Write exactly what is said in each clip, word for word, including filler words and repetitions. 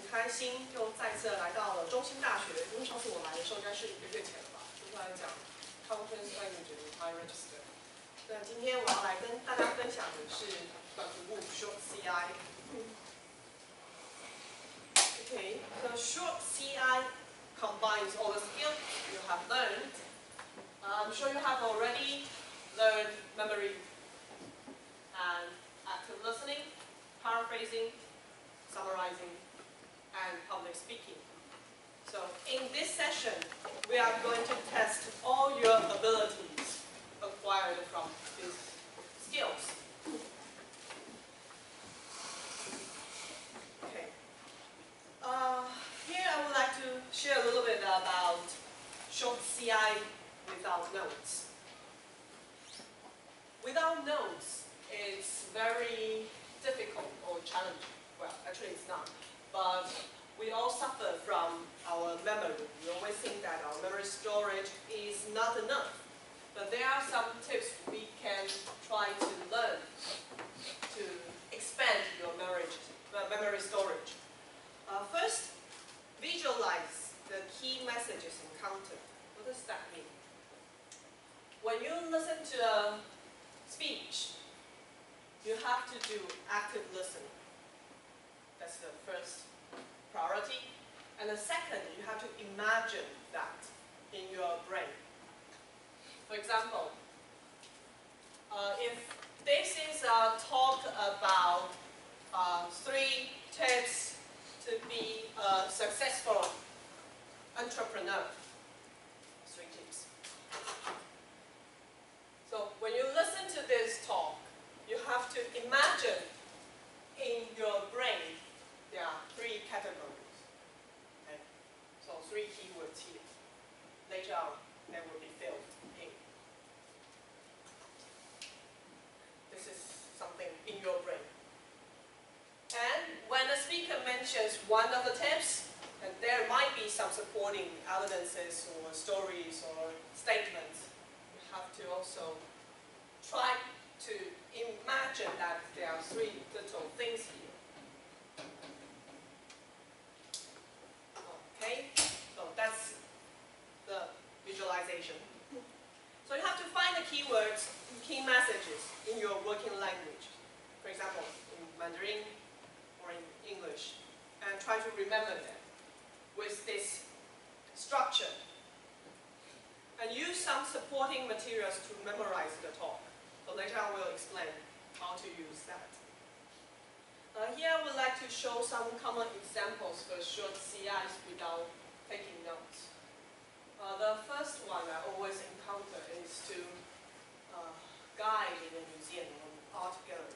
开心又再次来到了中兴大学，因为上次我来的时候应该是一个月前了吧，就是来讲 Conference Language in High Register。那今天我要来跟大家分享的是短服务 Short C I。Okay, the Short C I combines all the skills you have learned. I'm sure you have already learned memory and active listening, paraphrasing, summarizing, and public speaking. So in this session, we are going to test all your abilities acquired from these skills. Okay. Uh, here I would like to share a little bit about short C I without notes. Without notes, it's very difficult or challenging. Well, actually it's not. But we all suffer from our memory. We always think that our memory storage is not enough. But there are some tips we can try to learn to expand your memory, memory storage. Uh, first, visualize the key messages encountered. What does that mean? When you listen to a speech, you have to do active listening. That's the first priority. And the second, you have to imagine that in your brain. For example, uh, if this is a talk about uh, three tips to be a successful entrepreneur, three tips. So when you listen to this talk, you have to imagine in your brain there are three categories. Okay? So three keywords here. Later on, they will be filled in. This is something in your brain. And when the speaker mentions one of the tips, and there might be some supporting elements or stories or statements, you have to also try to imagine that there are three little things here. Okay, so that's the visualization. So you have to find the keywords, key messages in your working language. For example, in Mandarin or in English, and try to remember them with this structure. And use some supporting materials to memorize the talk. So later I will explain how to use that. Uh, here I would like to show some common examples for short C Is without taking notes. Uh, the first one I always encounter is to uh, guide in a museum or art gallery.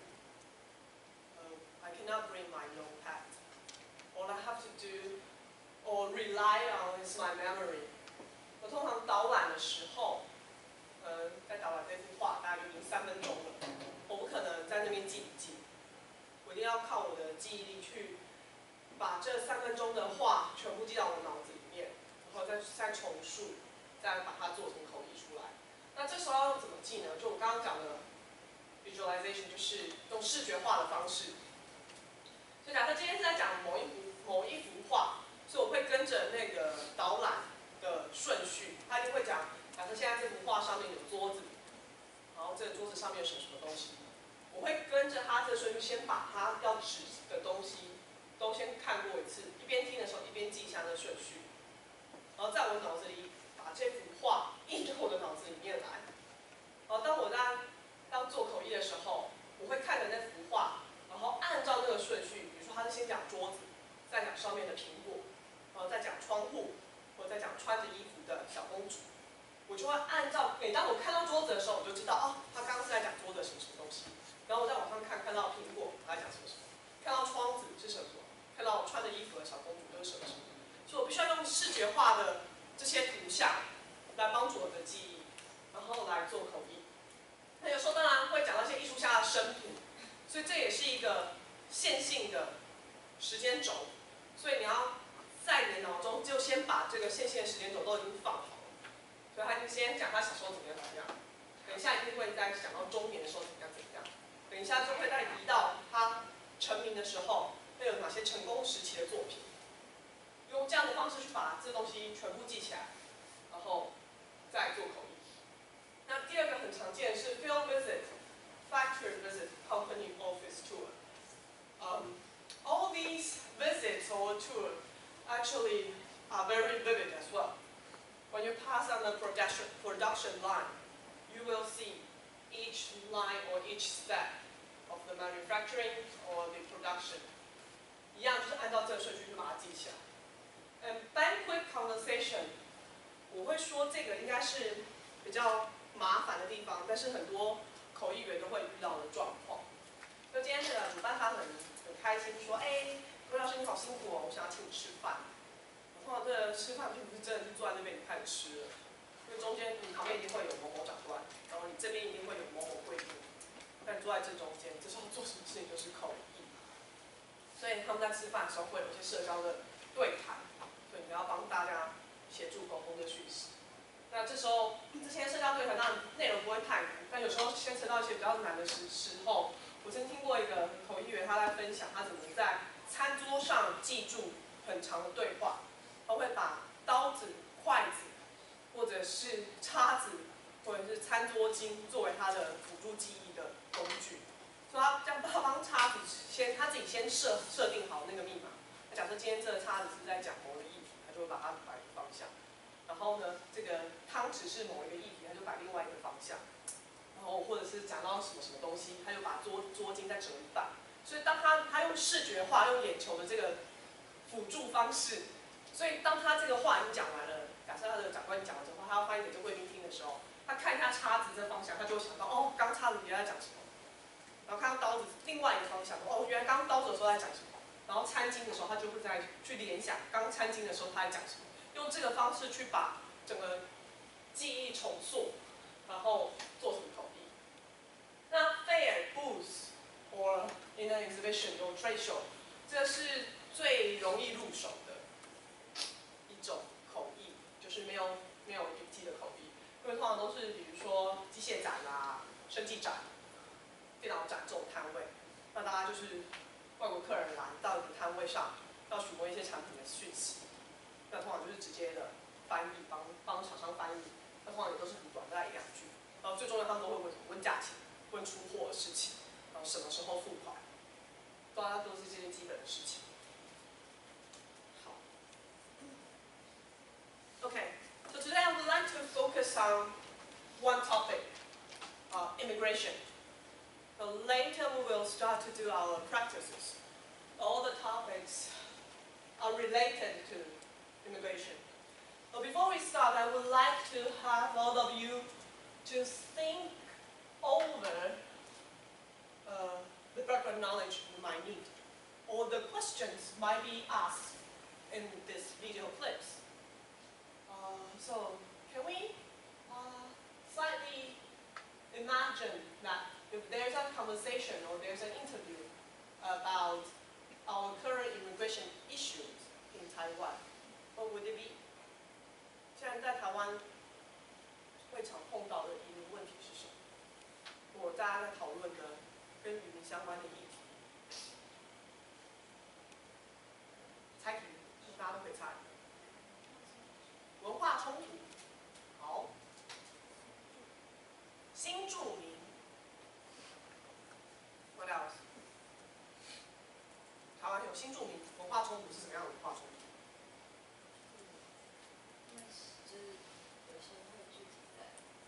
Uh, I cannot bring my notepad. All I have to do or rely on is my memory. 我通常导览的时候，呃，在导览这幅画大概就已经三分钟了，我不可能在那边记笔记。我一定要靠我的记忆力去把这三分钟的话全部记到我脑子里面，然后再再重述，再把它做成口译出来。那这时候要怎么记呢？就我刚刚讲的 visualization， 就是用视觉化的方式。所以假设今天是在讲某一幅某一幅画，所以我会跟着那个导览的顺序，他一定会讲，假设现在这幅画上面有桌子，然后这个桌子上面有什么什么东西。我会跟着他这个顺序，先把他要指的东西都先看过一次，一边听的时候一边记一下那个顺序，然后在我脑子里把这幅画印到我的脑子里面来。然后当我在当做口译的时候，我会看着那幅画，然后按照这个顺序，比如说他是先讲桌子，再讲上面的苹果，然后再讲窗户，或者再讲穿着衣服的小公主，我就会按照每当我看到桌子的时候，我就知道哦，他刚刚是在讲桌子什么什么东西。然后我再往上看，看到苹果，它讲什么什么；看到窗子是什么什么；看到我穿着衣服的小公主又是什么什么。所以我必须要用视觉化的这些图像来帮助我的记忆，然后来做口译。那有时候当然会讲到一些艺术家的生平，所以这也是一个线性的时间轴。所以你要在你的脑中就先把这个线性的时间轴都已经放好了。所以他就先讲他小时候怎么样怎么样，等一下一定会再讲到中年的时候怎么样怎么样。等一下就会再移到他成名的时候，会有哪些成功时期的作品， 用这样的方式去把这东西全部记起来，然后再做口译。那第二个很常见的是 field visit、factory visit、company office tour。Um, all these visits or tour actually are very vivid as well. When you pass on the production production line, you will see each line or each step of the manufacturing or the production. 一样就是按照这个顺序去把它记起来。嗯 banquet conversation， 我会说这个应该是比较麻烦的地方，但是很多口译员都会遇到的状况。就今天这个主办方很很开心说，哎，郭老师你好辛苦哦，我想要请你吃饭。通常这个吃饭并不是真的是坐在那边你开始吃了，因为中间你旁边一定会有某某长官，然后你这边一定会有某某贵宾，但坐在这中间，这时候做什么事情就是口译。所以他们在吃饭的时候会有一些社交的对谈，所以你要帮大家协助沟通这讯息。那这时候这些社交对谈当然内容不会太难，但有时候牵扯到一些比较难的时时候，我曾听过一个口译员他在分享他怎么在餐桌上记住很长的对话。他会把刀子、筷子，或者是叉子，或者是餐桌巾作为他的辅助记忆的工具。所以他这样他帮叉子先他自己先设设定好那个密码。假设今天这个叉子是在讲某个议题，他就会把它摆一个方向。然后呢，这个汤匙是某一个议题，他就摆另外一个方向。然后或者是讲到什么什么东西，他就把桌桌巾再折一半。所以当他他用视觉化、用眼球的这个辅助方式。所以当他这个话已经讲完了，假设他的长官讲完之后，他要翻译给这贵宾听的时候，他看一下叉子这方向，他就会想到哦，刚叉子别在讲什么。然后看到刀子另外一个方向，哦，原来刚刀子的时候在讲什么。然后餐巾的时候，他就会再去联想刚餐巾的时候他在讲什么，用这个方式去把整个记忆重塑，然后做成口译。那 fair booth or in an exhibition or trade show， 这是最容易入手的一种口译，就是没有没有笔记的口译，因为通常都是比如说机械展啦、生技展、电脑展这种摊位，那大家就是外国客人来到一个摊位上，要询问一些产品的讯息，那通常就是直接的翻译，帮帮厂商翻译，那通常也都是很短，大概一两句。然后最重要，他们都会问问价钱，问出货的事情，然后什么时候付款，大家都是这些基本的事情。Okay, so today I would like to focus on one topic, uh, immigration. So later we will start to do our practices. All the topics are related to immigration. But before we start, I would like to have all of you to think over uh, the background knowledge you might need, or the questions might be asked in this video clips. Uh, so, can we uh, slightly imagine that if there's a conversation or there's an interview about our current immigration issues in Taiwan, what would it be? 现在在台湾会常碰到的移民问题是什么？或大家在讨论的跟移民相关的议题，猜题，大家都可以猜。文化冲突，好。新住民 ，What else？ 台湾有新住民，文化冲突是什么样的文化冲突？ 就是有些会聚集在，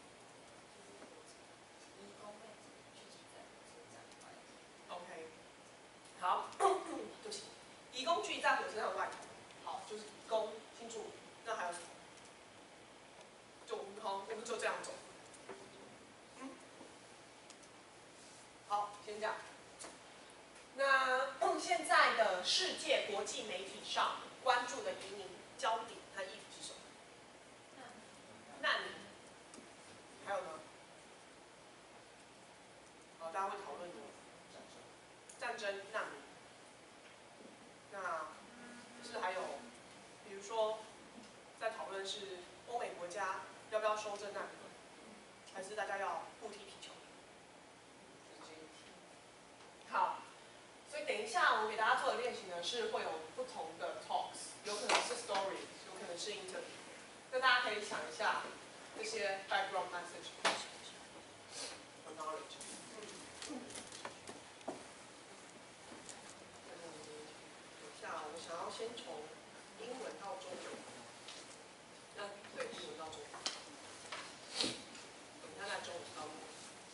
就是移工会聚集在火车站外。 OK， 好，对不起，移工聚集在火车站外头，好，就是移工新住民，那还有什么？就好，我们就这样走。嗯，好，先这样。那现在的世界国际媒体上关注的移民焦点和议题是什么？难民。还有呢？好，大家会讨论的。战争、难民。那是还有，比如说，在讨论是欧美国家要不要收这难民，还是大家要互踢皮球？好，所以等一下我给大家做的练习呢，是会有不同的 talks， 有可能是城市 interview。那大家可以想一下这些 background message for knowledge。嗯，等一下，我想要先从英文到中文。啊，对，英文到中文。等一下再中文到英文。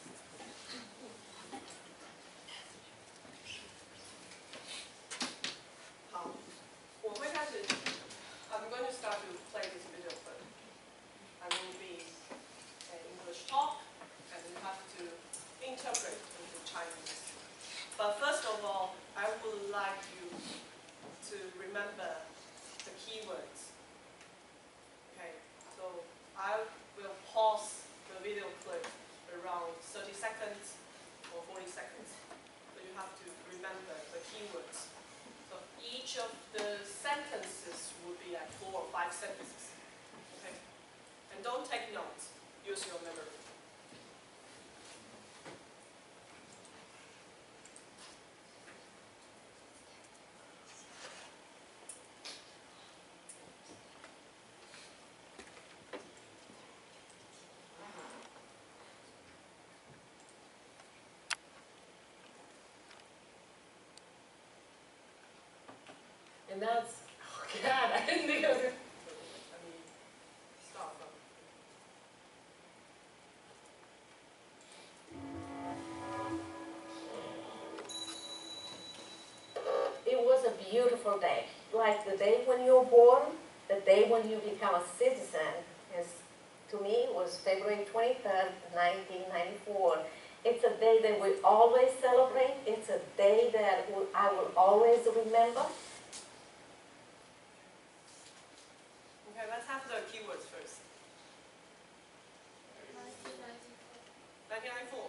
好，我会开始。I'm going to start to play this video clip. I will be an English talk, and you have to interpret into Chinese. But first of all, I would like you to remember the keywords. Okay, so I will pause the video clip around thirty seconds or forty seconds. So you have to remember the keywords. So each of the sentences will be like four or five sentences. Okay? And don't take notes. Use your memory. And that's, oh God, I didn't think it was. Let me start from. It was a beautiful day, like the day when you were born, the day when you become a citizen. Is, to me, it was February twenty-third, nineteen ninety-four. It's a day that we always celebrate. It's a day that I will always remember. Okay, let's have the keywords first. nineteen ninety-four. nineteen ninety-four.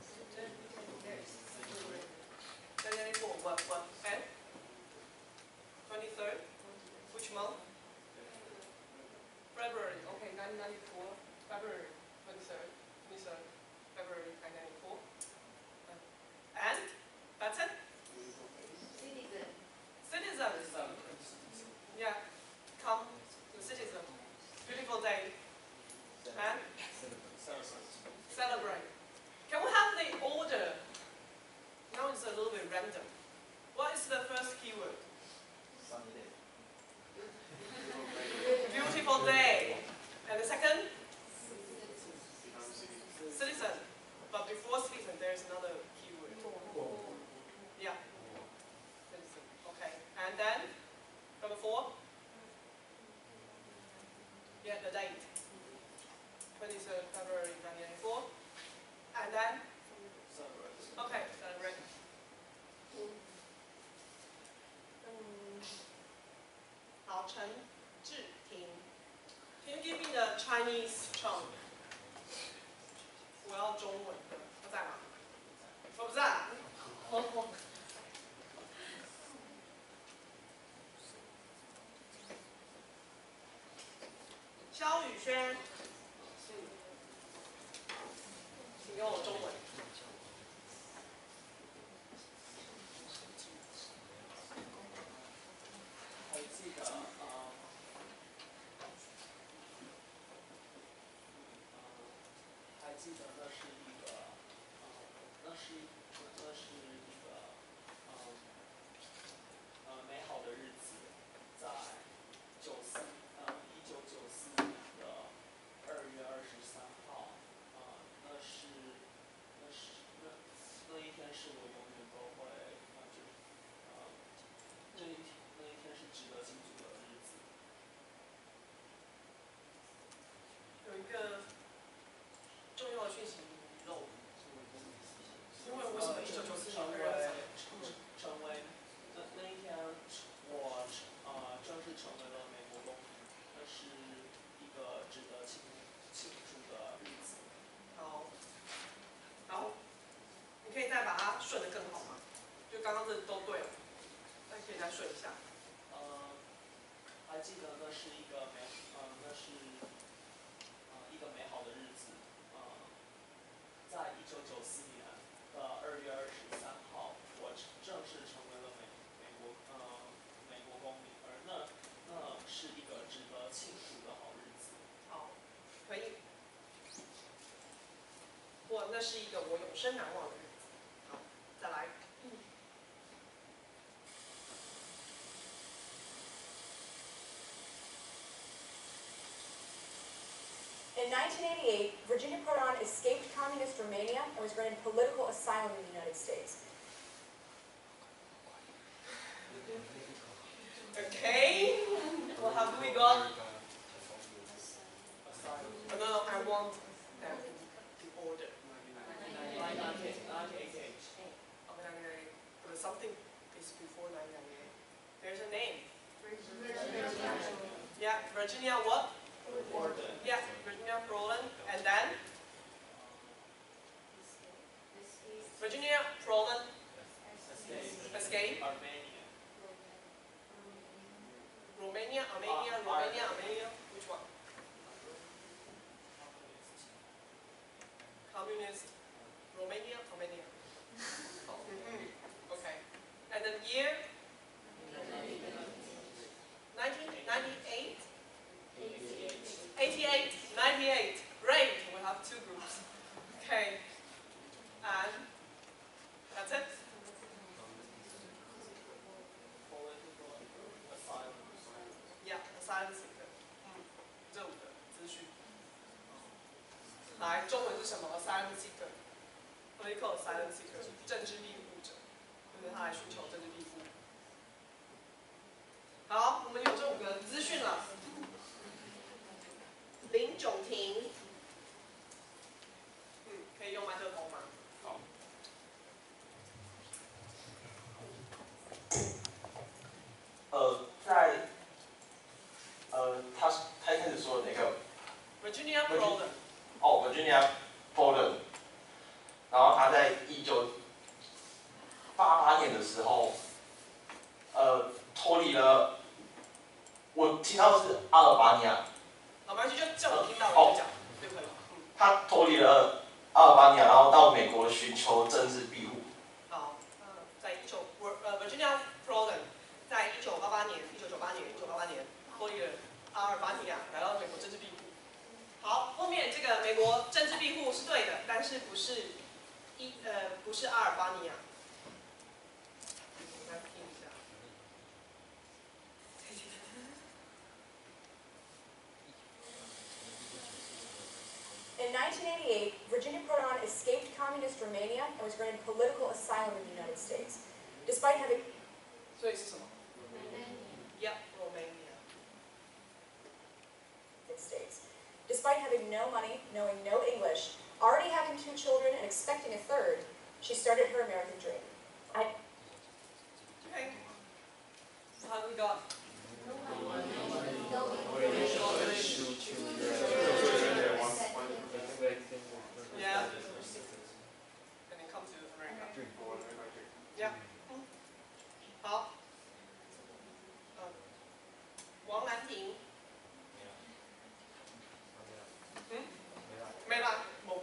nineteen ninety-four, what, what, and? twenty-third? Which month? February, okay, nineteen ninety-four, February, twenty-third, twenty-third, February nineteen ninety-four. And? That's it? Citizen. Citizens. Yeah, come to citizen. Beautiful day. And? Celebrate. Can we have the order? Now it's a little bit random. What is the first keyword? Sunny day. Beautiful day. And the second? Citizen. But before citizen, there's another keyword. Yeah. Citizen. Okay. And then, number four? Yeah, the date. twenty-third February nineteen ninety-four. And then? Okay, celebrate. Um, 好，陈志婷 Can you give me the Chinese chunk? 我要中文的，他在吗？我不在。哦。肖宇轩，请给我中文。 还记得啊，还记得那是一个，呃，那是一那是一个，呃，呃美好的日子，在九四呃一九九四年的二月二十三号，啊、呃，那是那是那那一天是我永远都会啊，就是呃那一天那一天是值得庆祝的日子。 有一个重要的讯息遗漏，因为为什么一九九四年成为二月二十三？ 成为那那一天我呃正式成为了美国公民，那是一个值得庆庆祝的日子。 好，然后你可以再把它顺得更好吗？就刚刚这都对了，那可以再顺一下。 呃，还记得那是一个美呃那是呃一个美好的日子，呃，在一九九四年的二月二十三号，我正式成为了美美国呃美国公民，而那那是一个值得庆那是一个我永生难忘的日子。好，再来。 In nineteen eighty-eight, Virginia Prodan escaped communist Romania and was granted political asylum in the United States. Okay. Well, how do we got? Oh, no, no, I want them in order. nineteen eighty-eight. Oh, nine ninety-eight. But something is before nine ninety-eight. There's a name. Yeah, Virginia what? Prodan. Yeah, Virginia Prodan. And then? Virginia Prodan escape. Armenia. Romania, Armenia, Romania, Armenia. Which one? Communist. Romania, Armenia. Mm-hmm. Okay. And then year? nineteen ninety-eight? eighty-eight, ninety-eight. Great. We have two groups. Okay. And that's it. Political asylum. Yeah, asylum seeker. 嗯，这五个资讯。来，中文是什么 ？asylum seeker。Political asylum seeker 是政治庇护者，就是他来寻求政治庇护。好，我们有这五个资讯了。林炯廷，嗯，可以用麦克风吗？ 好。 呃，在呃，他他一开始说的那个 Virginia Prodan。 哦 ，Virginia Prodan，然后他在一九八八年的时候，呃，脱离了，我听到是阿尔巴尼亚， 好，没关系，就这我听到我就讲就可以了。嗯。 他脱离了阿尔巴尼亚，然后到美国寻求政治庇护。 好，嗯，在一九呃 Virginia Prodan 在一九八八年，一九九八年，一九八八年脱离了阿尔巴尼亚，来到美国政治庇护。好，后面这个美国政治庇护是对的，但是不是一呃不是阿尔巴尼亚。我们来听一下。 In nineteen eighty-eight, Virginia Prodan escaped communist Romania and was granted political asylum in the United States. Despite having 所以是什么 ？Yeah, Romania. States. Despite having no money, knowing no English, already having two children and expecting a third, she started her American dream. I Okay. So how do we got? Yeah. And then come to America. Yeah. 好。嗯，王兰婷。嗯？没啦，冇。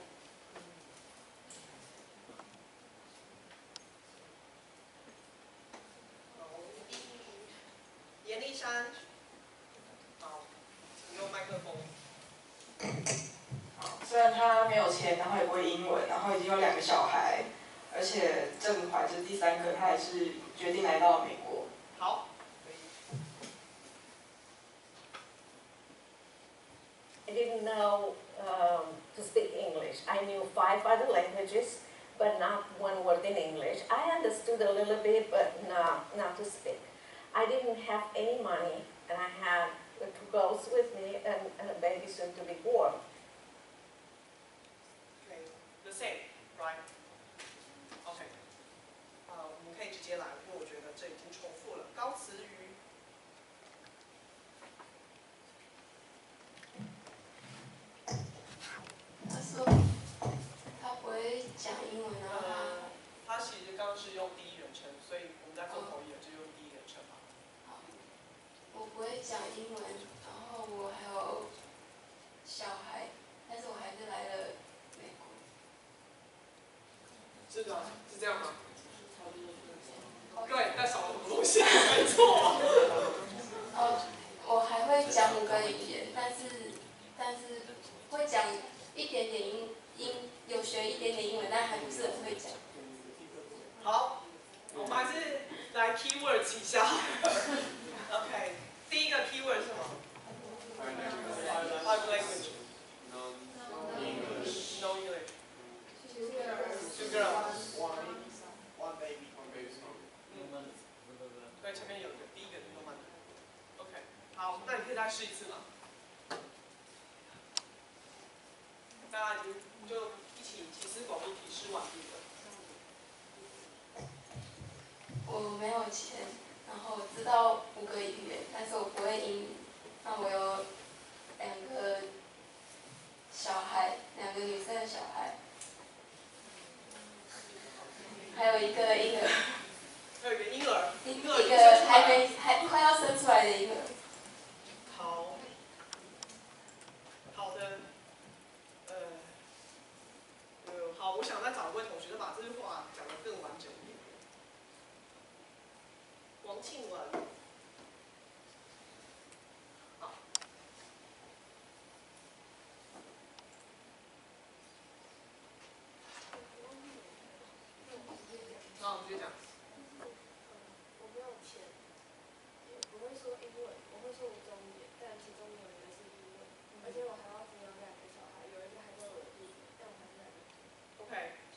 严丽珊。好，请用麦克风。 虽然他没有钱，然后也不会英文，然后已经有两个小孩，而且正怀着第三个，他还是决定来到美国。 好。 I didn't know um, to speak English. I knew five other languages, but not one word in English. I understood a little bit, but not, not to speak. I didn't have any money, and I had two girls with me and, and a baby soon to be born. Okay, the same, right? Okay. 啊、uh, 我们可以直接来，因为我觉得这已经重复了。高词语。 他说他不会讲英文啊。 呃，他其实刚刚是用第一人称，所以我们在做口译就用第一人称吧。 好，我不会讲英文，然后我还有小孩，但是我还是来了美国。 是的，是这样吗？对，但少了什么东西？没错。 哦，我还会讲五个语言，但是但是会讲一点点英英，有学一点点英 keywords 一下。OK， 第一个 keyword 是什么 ？Five language。No English。No English。Two girls。 One baby。 嗯，对，前面有一个第一个 no man。OK， 好，那你可以再试一次吗？大家已经就一起集思广益提示完毕了。 我没有钱，然后我知道五个语言，但是我不会英语。那我有两个小孩，两个女生的小孩，还有一个婴儿， 还有一个婴儿， 一婴儿一个还没还快要生出来的婴儿。 好，好的，呃，呃，好，我想再找一位同学，再把这句话讲得更完整一点。王庆文，好，那我们直接讲。 我没有钱，也不会说英文，我会说五种语言，但其中有一个是英文，而且我还要抚养两个小孩，有一个还在我的肚子，但我还是还没。 OK，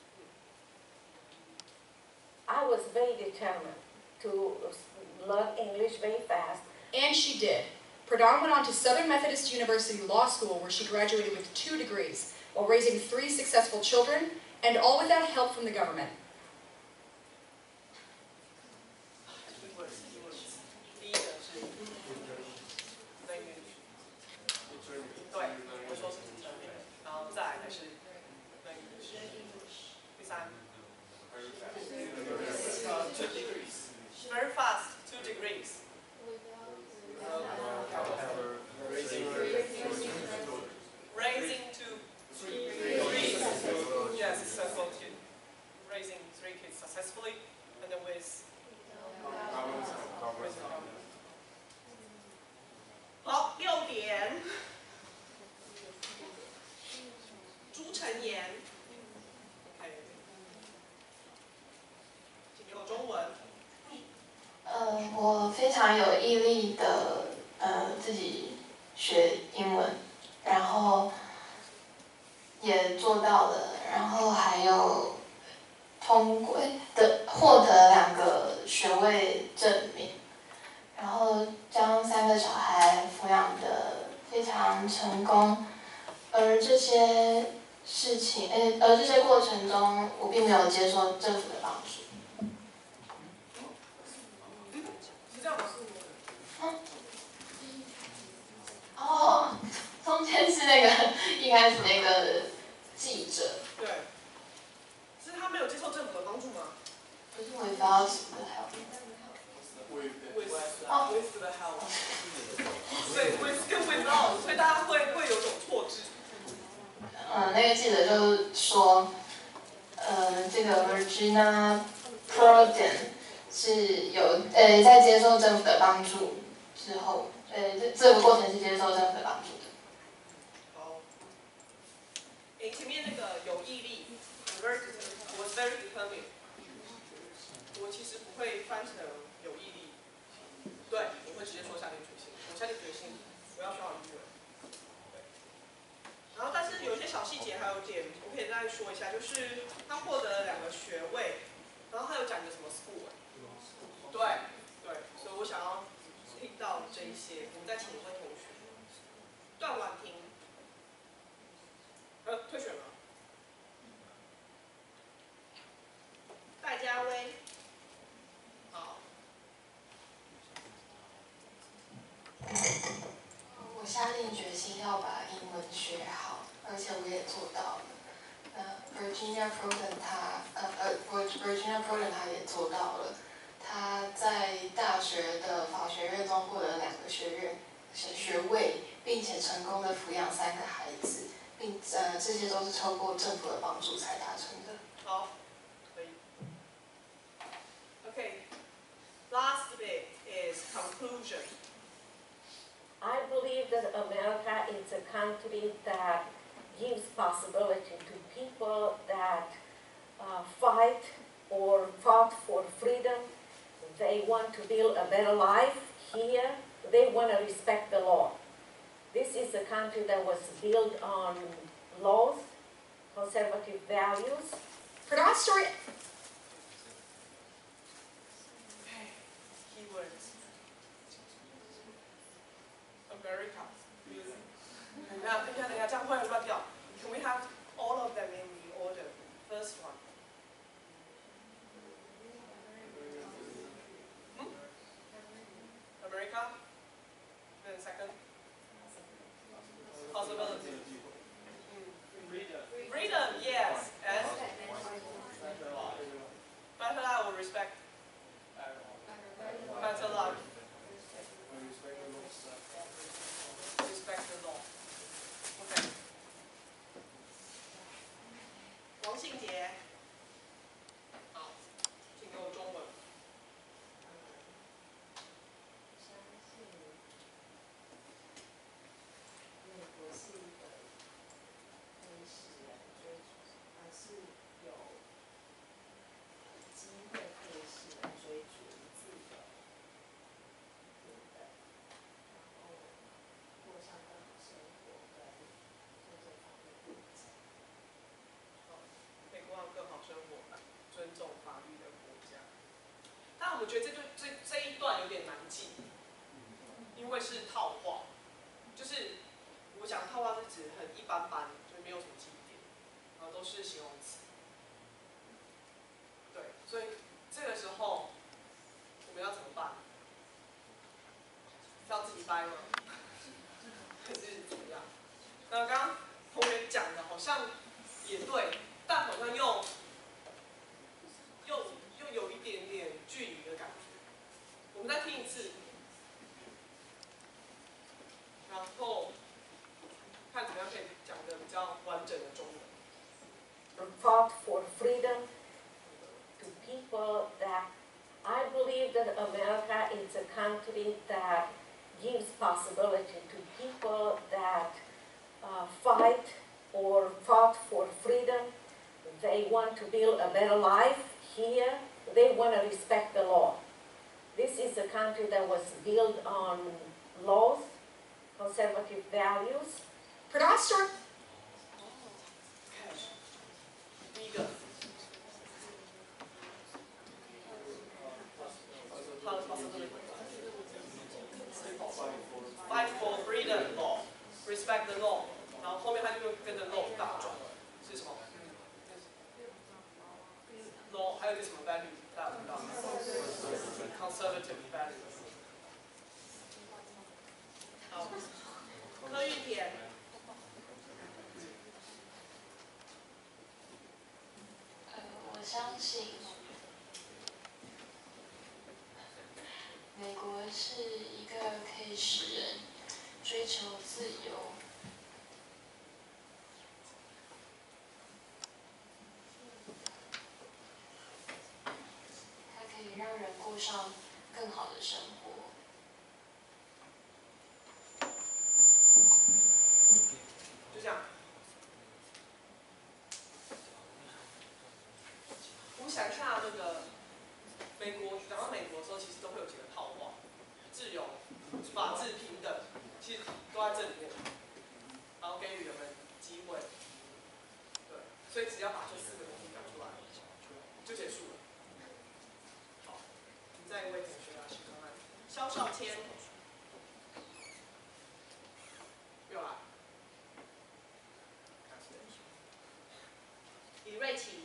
I was very determined to learn English very fast. And she did. Pradhan went on to Southern Methodist University Law School, where she graduated with two degrees, while raising three successful children, and all without help from the government. 第一个是 language， 对，我说是 determined， 然后再来才是 language， 第三 two degrees， very fast two degrees。Raising to three kids. Yes, successful kid. Raising three kids successfully, and then with. 好，六点。朱晨妍。OK。请给我中文。 呃，我非常有毅力的，呃，自己学英文，然后也做到了，然后还有通过的获得两个学位证明，然后将三个小孩抚养的非常成功，而这些事情，呃，而这些过程中，我并没有接受政府的帮助。 是这样吗？ 哦，中间是那个一开始那个记者。 对。是他没有接受政府的帮助吗？ 不是 without the help。 with 啊 with the help。所以 with 跟 without， 所以大家会会有种错置。 嗯，那个记者就说，呃，这个 Virginia Prodan 是有呃在接受政府的帮助之后，呃这这个过程是接受政府的帮助的。 好，诶，前面那个有毅力 ，was very determined， 我其实不会翻成有毅力，对，我会直接说下定决心，我下定决心，我要学好英文。对，然后但是有一些小细节还有点，我可以再说一下，就是他获得了两个学位，然后他有讲一个什么 school， 对对，所以我想要听到这一些，我们再请一位同学，段婉婷，呃，退选了。戴家威，好。 我下定决心要把英文学好，而且我也做到了。呃 ，Virginia Prodan 他呃呃，Virginia Prodan 他也做到了。他在大学的法学院中获得两个学院学位，并且成功的抚养三个孩子，并呃这些都是透过政府的帮助才达成的。 好，可以。Okay, last bit is conclusion. I believe that America is a country that gives possibility to people that uh, fight or fought for freedom, they want to build a better life here. They want to respect the law. This is a country that was built on laws, conservative values. Pradhan's story. Keywords. America. 等一下，等一下，等一下，这样会乱掉。Can we have all of them in the order? First one. Hmm? America. Then second. Possibility. Freedom. Freedom, yes. And better life will respect. Better life. Respect the law. OK. 王信杰，好，请给我中文。 相信美国是一个可以使人追逐，而是有机会可以使人追逐自由、平等，然后过上更好生活跟做这方面的进展。 美国要更好生活，尊重法律的国家。但我们觉得这对这这一段有点难记，因为是套话，就是我讲套话是指很一般般，就没有什么记忆点，然后都是形容词。对，所以这个时候我们要怎么办？是要自己掰吗？还是怎么样？那刚刚同学讲的好像也对，但好像又又又有一点点距离的感觉。我们再听一次，然后看怎么样可以讲的比较完整的中文。 Fought for freedom to people that I believe that America is a country that gives possibility to people that uh, fight or fought for freedom. They want to build a better life here. They want to respect the law. This is a country that was built on laws, conservative values. Pradhan's story. 第一个。Fight for freedom law, respect the law， 然后后面他就跟着 law 大转，是什么 ？law 还有一个什么 value 大家知道 ？conservative value。好，柯玉田。 呃，我相信美国是一个可以使人追求自由，它可以让人过上更好的生活。 就这样。我们想一下那个美国，讲到美国的时候，其实都会有几个套话：自由、法治、平等，其实都在这里面。然后给予人们机会，对，所以只要把这四个东西讲出来，就结束了。好，我们再一位同学来试看看，肖少谦，又来。李瑞琪。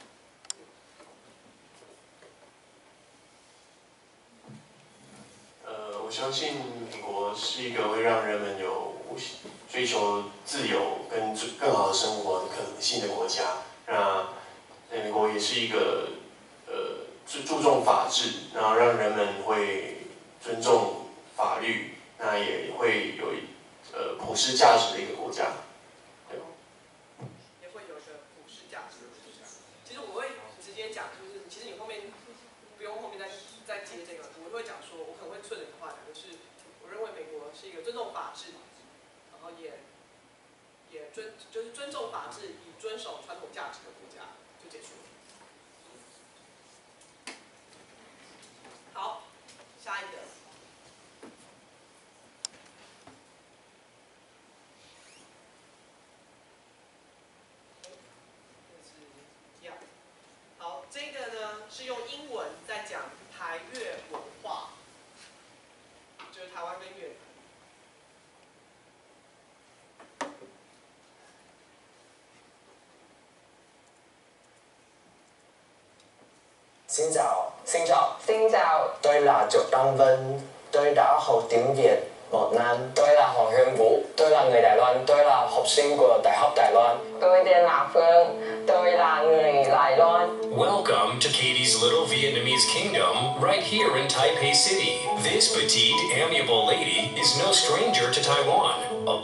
呃，我相信美国是一个会让人们有追求自由跟更好的生活的可能性的国家。那美国也是一个呃注注重法治，然后让人们会尊重法律，那也会有呃普世价值的一个国家。对。 也会有一个普世价值的国家。其实我会直接讲，就是其实你后面不用后面再再接这个，我会讲说，我可能会顺着你的话讲，就是我认为美国是一个尊重法治，然后也也尊就是尊重法治，以遵守传统价值的国家，就结束了。好。 Xin chào, xin chào. Xin chào, Tôi là Triệu Đăng Vân. Tôi đã học tiếng Việt một năm. Tôi là Hoàng Huyền Vũ. Tôi là người Đài Loan. Tôi là học sinh của Đại học Đài Loan. tôi tên là Phương, tôi là người Đài Loan. Welcome to Katie's Little Vietnamese Kingdom, right here in Taipei City. This petite, amiable lady is no stranger to Taiwan. Oh.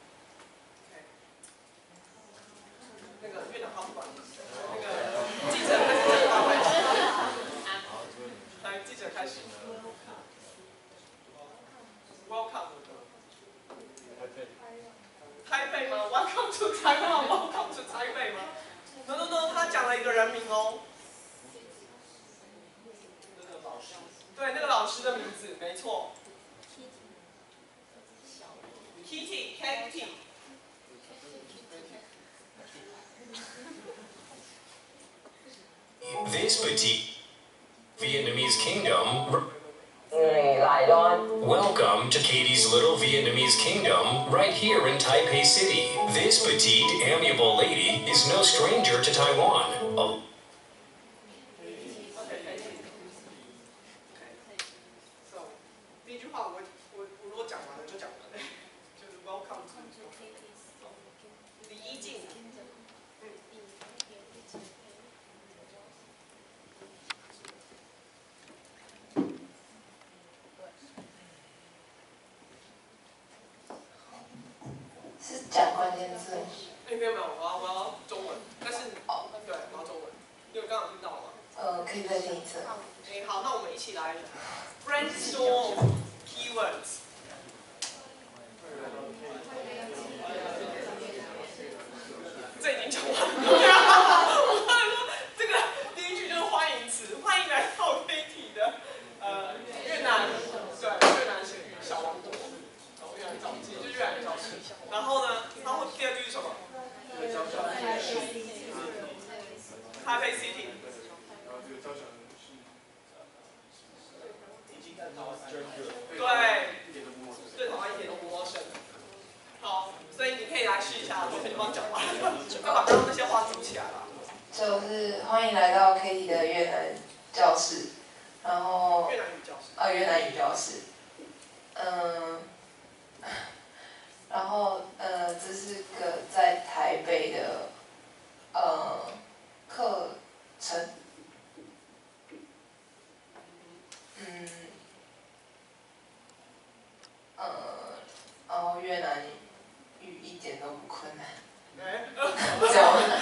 那个越南话不管，那个记者开始讲话开始，来记者开始。Welcome。台北吗 ？Welcome to Taiwan。Welcome to 台北吗 ？No No No， 他讲了一个人名哦。对，那个老师的名字没错。Kitty Kitty。 This petite Vietnamese kingdom. người Đài Loan. Welcome to Katie's Little Vietnamese Kingdom, right here in Taipei City. This petite, amiable lady is no stranger to Taiwan. Oh. So， 第一句话我我我如果讲完了就讲完了，就是 Welcome to 李一静。 是讲关键字。 哎，没有没有，我要我要中文，但是哦，对，我要中文，你有刚好听到吗？ 呃，可以再听一次。 哎，好，那我们一起来 brainstorm keywords。这已经讲完了。我刚才说这个第一句就是欢迎词，欢迎来到 Katie 的呃越南，对，越南小王国。 越南教室，其实就是越南教室。然后呢，它会第二句是什么？台北 City。对，对台湾一点都不陌生。好，所以你可以来试一下，我先帮你讲完了，再把刚刚那些话组起来吧。 就是欢迎来到 Katie 的越南教室，然后越南语教室。 啊，越南语教室，嗯。 然后，呃，这是个在台北的，呃，课程，嗯，呃，然后越南语一点都不困难，这样吗？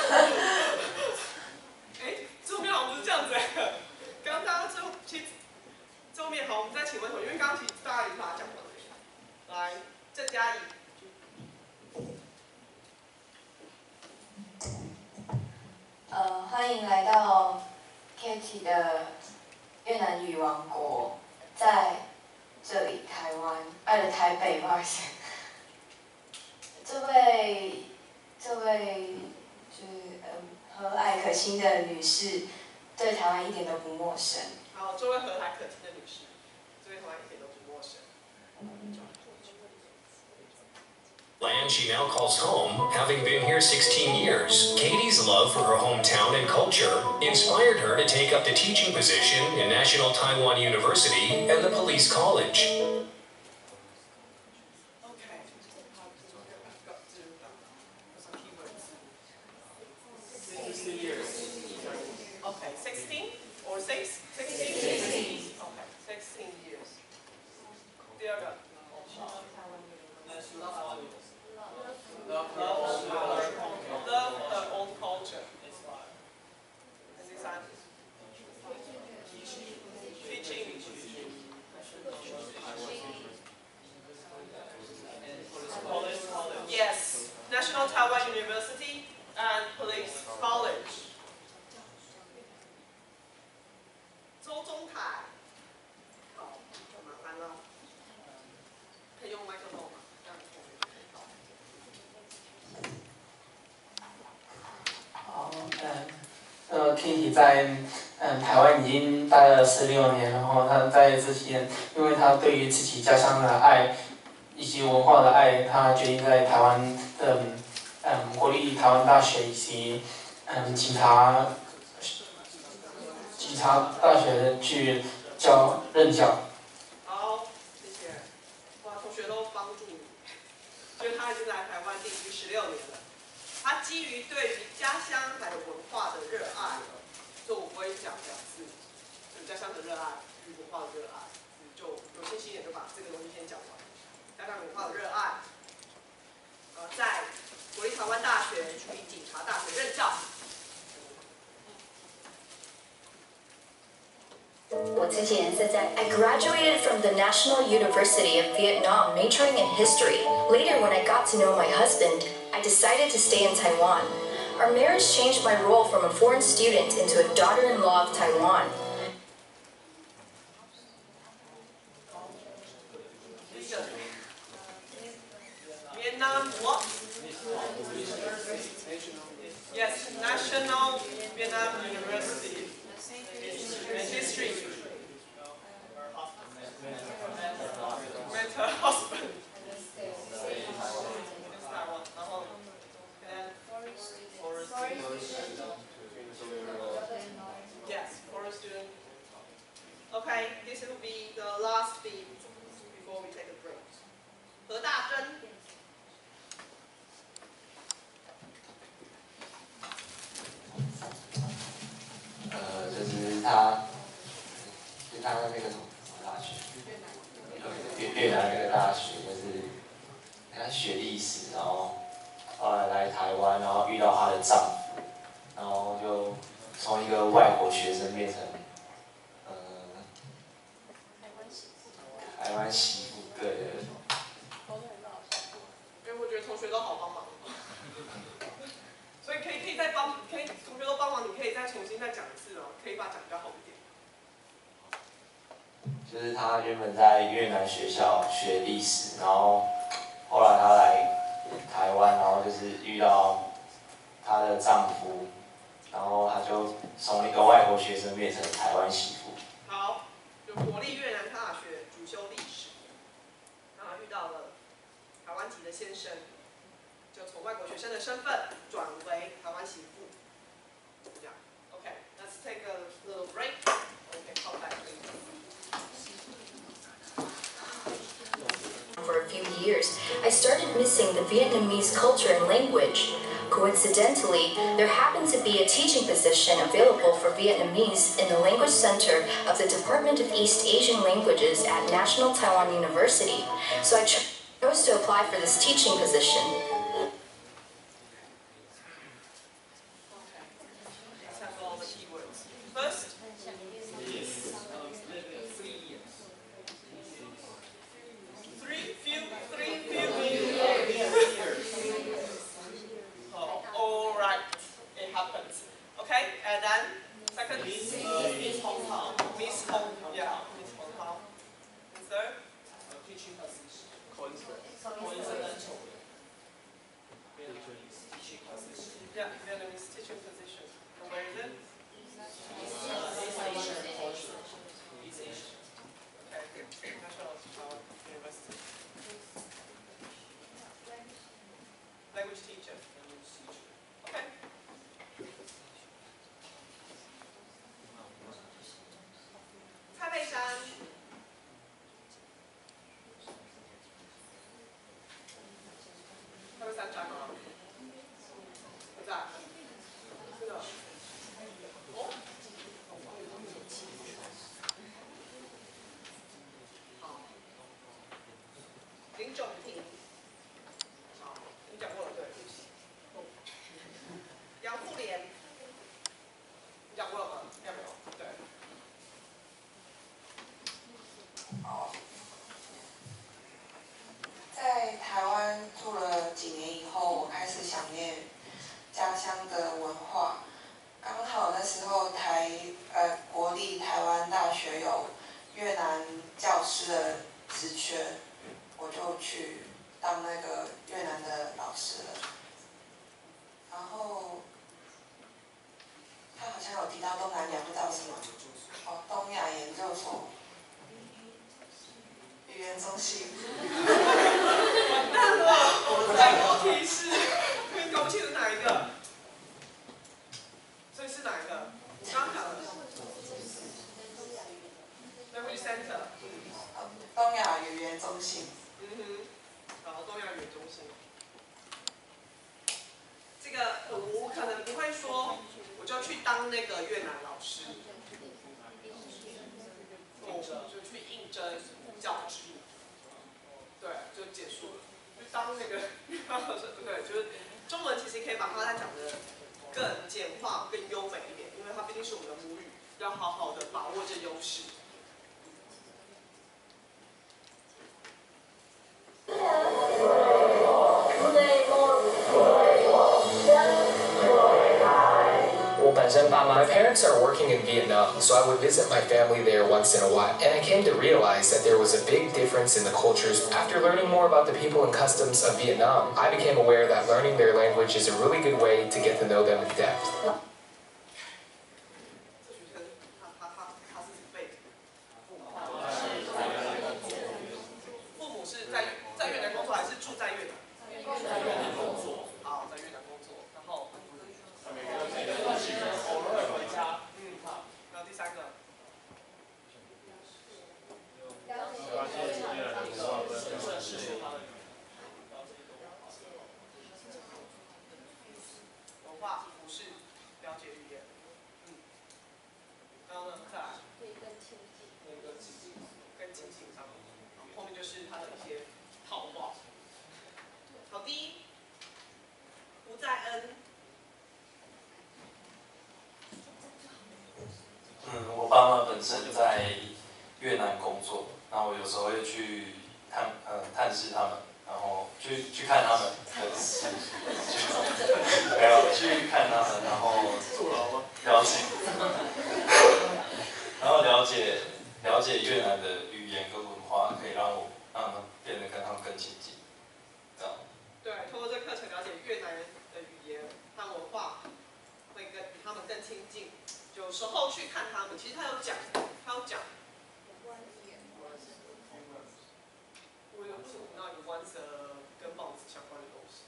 哎，最后面好像不是这样子哎，刚刚大家最后其实最后面好，我们再请问一下，因为刚刚其实大家已经把它讲完了，来。 郑嘉怡。 呃，欢迎来到 Katie 的越南语王国，在这里台湾，呃，台北，不好意思。这位，这位就是嗯和蔼可亲的女士，对台湾一点都不陌生。 好，这位和蔼可亲的女士，对台湾一点都不陌生。 Land she now calls home, having been here sixteen years. Katie's love for her hometown and culture inspired her to take up the teaching position in National Taiwan University and the Police College. Okay, sixteen or six? Sixteen. Okay, sixteen years. 第二个。 Love her, love her own culture. And this one? Teaching. Yes, National Taiwan University and Police College. 周宗凯，好，麻烦了，可以用麦克风吗？ 好，嗯，呃 ，Kitty 在嗯台湾已经待了十六年，然后她在之前，因为她对于自己家乡的爱以及文化的爱，她决定在台湾的嗯国立台湾大学以及嗯警察警警察大学去教任教。 好，谢谢。哇，同学都帮助你，因为他已经来台湾定居十六年了。他基于对于家乡还有文化的热爱，所以我不会讲两次，对家乡的热爱与文化的热爱，就有信心一点就把这个东西先讲完。家乡文化的热爱，呃，在国立台湾大学与警察大学任教。 我之前是在 I graduated from the National University of Vietnam, majoring in history. Later, when I got to know my husband, I decided to stay in Taiwan. Our marriage changed my role from a foreign student into a daughter-in-law of Taiwan. Vietnam what? Yes, National Vietnam University. History. Met her husband. Yes, forest student. Okay, this will be the last theme before we take a break. 何大珍。 呃，就是他，就是他那个什么大学，越越南那个大学，就是他学历史，然后后来来台湾，然后遇到她的丈夫，然后就从一个外国学生变成，呃，台湾媳妇，对对对。 因为我觉得同学都好帮忙。所以可以可以再帮，可以同学都帮忙，你可以再重新再讲一次哦，可以把它讲比较好一点。 就是她原本在越南学校学历史，然后后来她来台湾，然后就是遇到她的丈夫，然后她就从一个外国学生变成台湾媳妇。 好，就国立越南大学主修历史，然后遇到了台湾籍的先生。就从外国学生的身份转为台湾媳妇，这样。Okay, let's take a little break. Okay, come back, please. For a few years, I started missing the Vietnamese culture and language. Coincidentally, there happened to be a teaching position available for Vietnamese in the Language Center of the Department of East Asian Languages at National Taiwan University, so I chose to apply for this teaching position. Yeah, Vietnamese teaching position. And where is it? Okay, National Taiwan University. Language teacher. Okay. 蔡佩珊。蔡佩珊在吗？不在。是的。哦。好。林仲廷。好，你讲过了对。杨富莲。你讲过了吗？要没有？对。 好。在台湾住了几年以后，我开始想念家乡的文化。刚好那时候台呃国立台湾大学有越南教师的职缺，我就去当那个越南的老师了。然后他好像有提到东南亚，不知道什么哦，东亚研究所。语言中心。 完蛋了！我再给我提示，你搞不清楚哪一个？所以是哪一个？你刚刚讲的。 心。 嗯哼，然后东亚语言中心。这个呃我可能不会说，我就去当那个越南老师，我就去应征教职，对，就结束了。就当那个老师，对，就是中文其实可以把它再讲的更简化、更优美一点，因为它毕竟是我们的母语，要好好的把握这优势。 My parents are working in Vietnam, so I would visit my family there once in a while. And I came to realize that there was a big difference in the cultures. After learning more about the people and customs of Vietnam, I became aware that learning their language is a really good way to get to know them in depth. 爸妈本身在越南工作，然后我有时候会去探呃探视他们，然后去去看他们，没有去看他们，然后了解，然后了解了解越南的语言跟文化，可以让我让他们变得跟他们更亲近，这样。 对，通过这个课程了解越南人的语言和文化，会跟与他们更亲近。有时候去看他们，其实他有讲，他有讲。我有为什么听到有关蛇跟帽子相关的东西？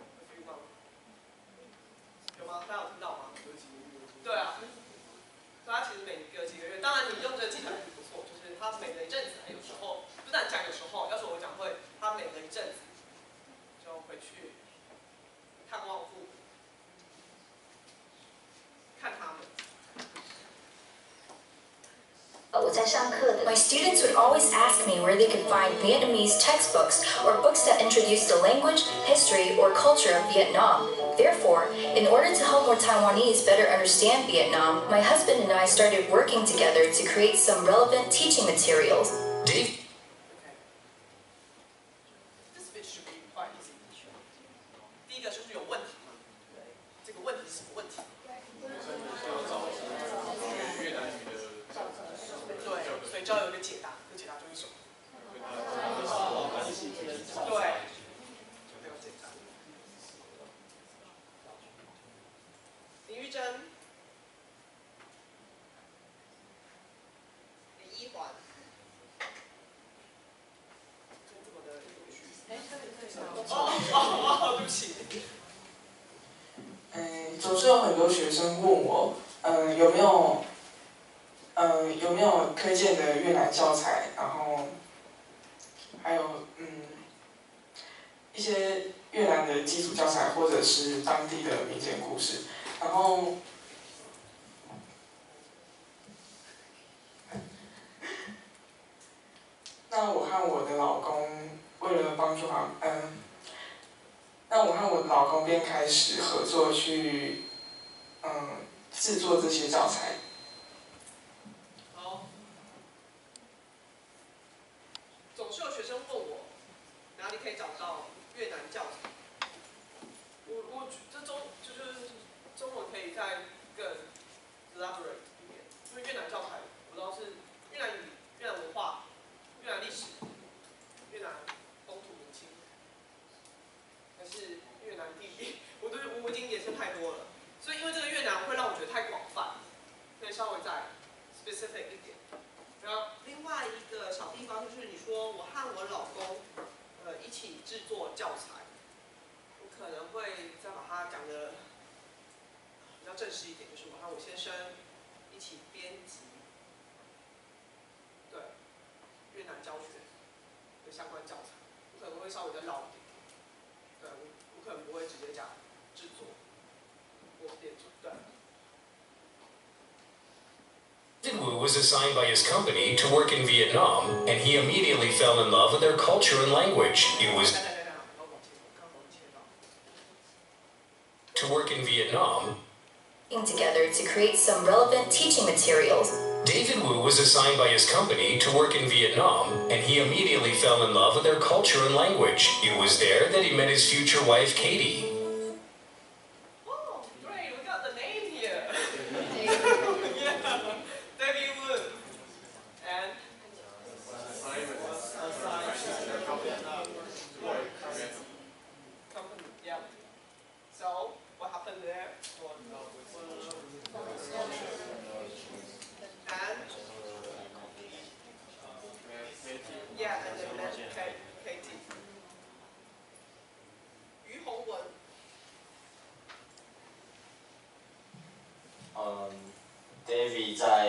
有吗？大家有听到吗？对啊，所以他其实每隔几个月，当然你用这个技巧也不错，就是他每隔一阵子，有时候不但讲有时候，要是我讲会，他每隔一阵子就回去探望父母，看他们。 My students would always ask me where they could find Vietnamese textbooks or books that introduce the language, history, or culture of Vietnam. Therefore, in order to help more Taiwanese better understand Vietnam, my husband and I started working together to create some relevant teaching materials. Dave? This bit should be quite easy. 第一个就是有问题嘛，这个问题是什么问题？对，所以就要有一个解答，这个解答就是什么？对，这个解答。林玉珍、李一环，这么的有趣。哦哦哦，对不起。 嗯，总是有很多学生问我，嗯，有没有，嗯，有没有推荐的越南教材，然后还有嗯一些越南的基础教材，或者是当地的民间故事，然后。那我和我的老公为了帮助他，嗯，那我和我的老公便开始合作去，嗯，制作这些教材。 好，总是有学生问我哪里可以找到越南教材。我我这中就是中文可以再更 elaborate 一点，因为越南教材我知道是越南语、越南文化。越南历史、越南风土民情，还是越南地理，我都我已经延伸太多了。所以因为这个越南会让我觉得太广泛，所以稍微再 specific 一点。然后另外一个小地方就是你说我和我老公呃一起制作教材，我可能会再把它讲的比较正式一点，就是我和我先生一起编辑。越南教学的相关教会稍微再绕一点。对，我我可能不会直接讲制作，我点做对。 David Wu was assigned by his company to work in Vietnam, and he immediately fell in love with their culture and language. It was to work in Vietnam. Together to create some relevant teaching materials. David Wu was assigned by his company to work in Vietnam, and he immediately fell in love with their culture and language. It was there that he met his future wife, Katie. Oh, great! We got the name here. Yeah, David Wu. And company. Yeah. So what happened there? And yeah, and they met Katie. 于洪文。 嗯 ，David 在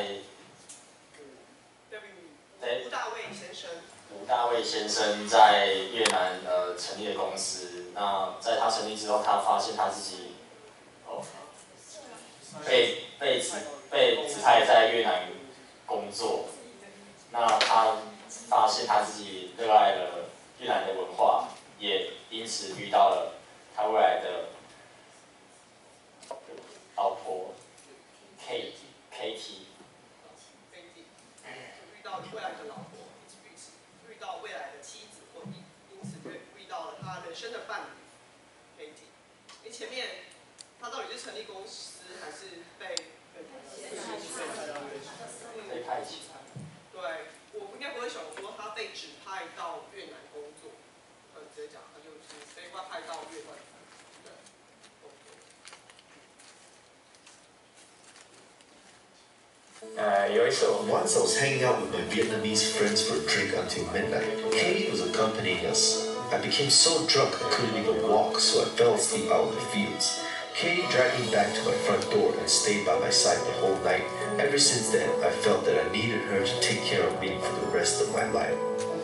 David 吴大卫先生。 吴大卫先生在越南呃成立的公司。那在他成立之后，他发现他自己哦被被指被指派在越南工作。那他发现他自己热爱了越南的文化，也因此遇到了他未来的老婆 Kate Katie。 遇到未来的老婆，遇到未来的妻子或因因此遇到了他人生的伴侣 Katie。因为前面他到底是成立公司还是被被派遣？ 对，我应该不会想说他被指派到越南工作，呃，直接讲他就是被外派到越南。对。 Uh, Once I was hanging out with my Vietnamese friends for a drink until midnight. Katie was accompanying us. I became so drunk I couldn't even walk, so I fell asleep out in the fields. Katie dragged me back to my front door and stayed by my side the whole night. Ever since then, I felt that I needed her to take care of me for the rest of my life.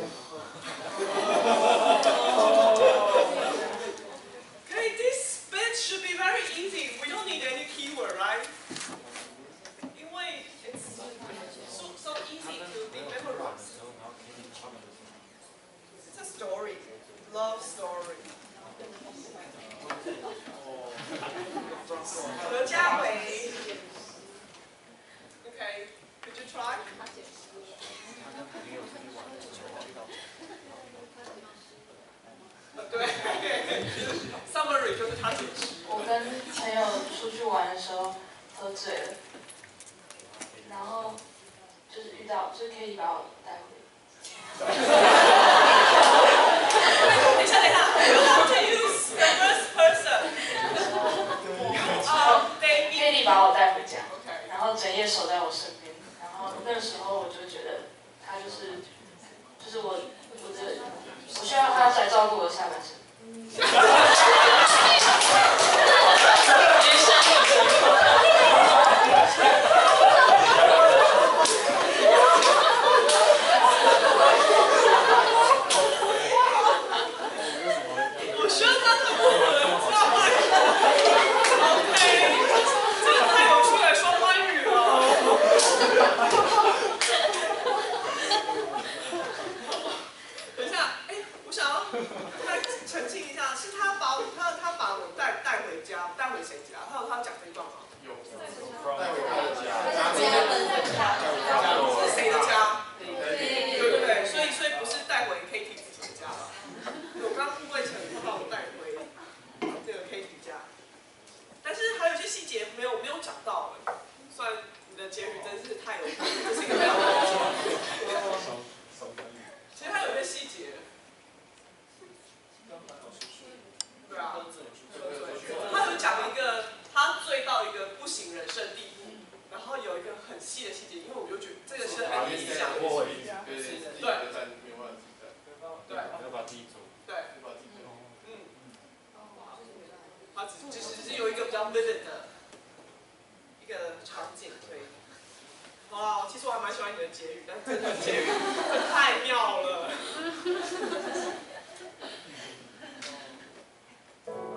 Okay, this bit should be very easy. We don't need any keyword, right? It's so, so easy to be memorized. It's a story, love story. 何家伟 Okay, could you try? 呃，对 ，summary 就是他解释。 我跟朋友出去玩的时候喝醉了。然后就是遇到，就是可以把我带回。 等一下，等一下 ，You have to use the first person. 啊 ，Katie 把我带回家，然后整夜守在我身边。然后那个时候我就觉得他就是，就是我，我的，我需要他来照顾我下半身。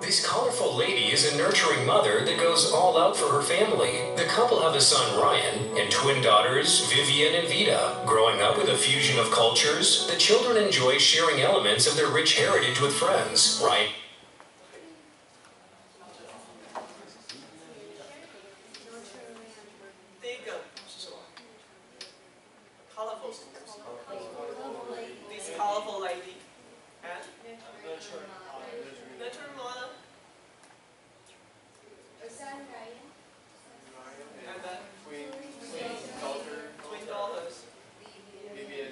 This colorful lady is a nurturing mother that goes all out for her family. The couple have a son, Ryan, and twin daughters, Vivian and Vita. Growing up with a fusion of cultures, the children enjoy sharing elements of their rich heritage with friends. Ryan. This colorful lady. And? Nurturing mother. And then? Twin daughters. Twin daughters. Vivian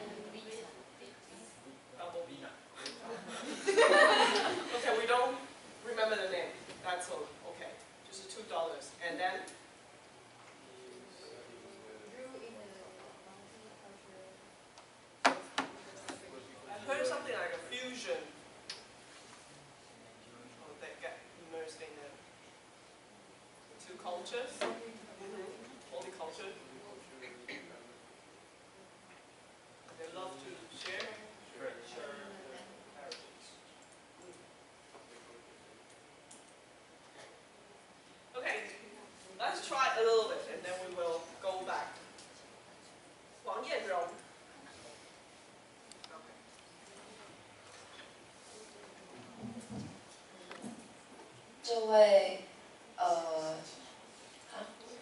Double B. Okay, we don't remember the name. That's all. Okay. Just two dollars. And then? I heard something like a fusion. Oh, they get immersed in the two cultures. Mm-hmm. All the cultures. They love to share. Okay, let's try a little bit and then we will go back. Wang Yanrong. Okay. 这位，呃，啊，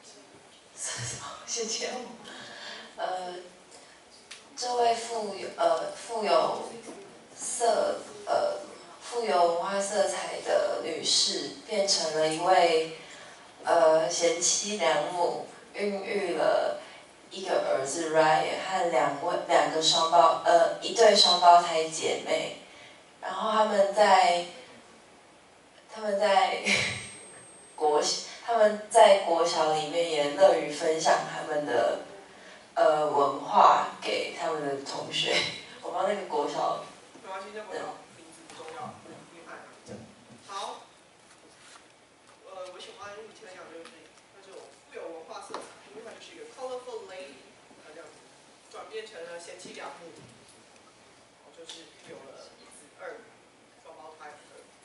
谢谢我，呃，这位富有呃富有色呃富有文化色彩的女士，变成了一位呃贤妻良母，孕育了一个儿子 Ryan 和两位两个双胞呃一对双胞胎姐妹，然后他们在。他们在国他们在国小里面也乐于分享他们的呃文化给他们的同学。我帮那个国小。 没关系，那国小名字不重要，厉害。好，呃，我喜欢以前的样子就是那种富有文化色彩，因为它就是一个 colorful lady， 它这样子转变成了贤妻良母，就是有了一子二女双胞胎。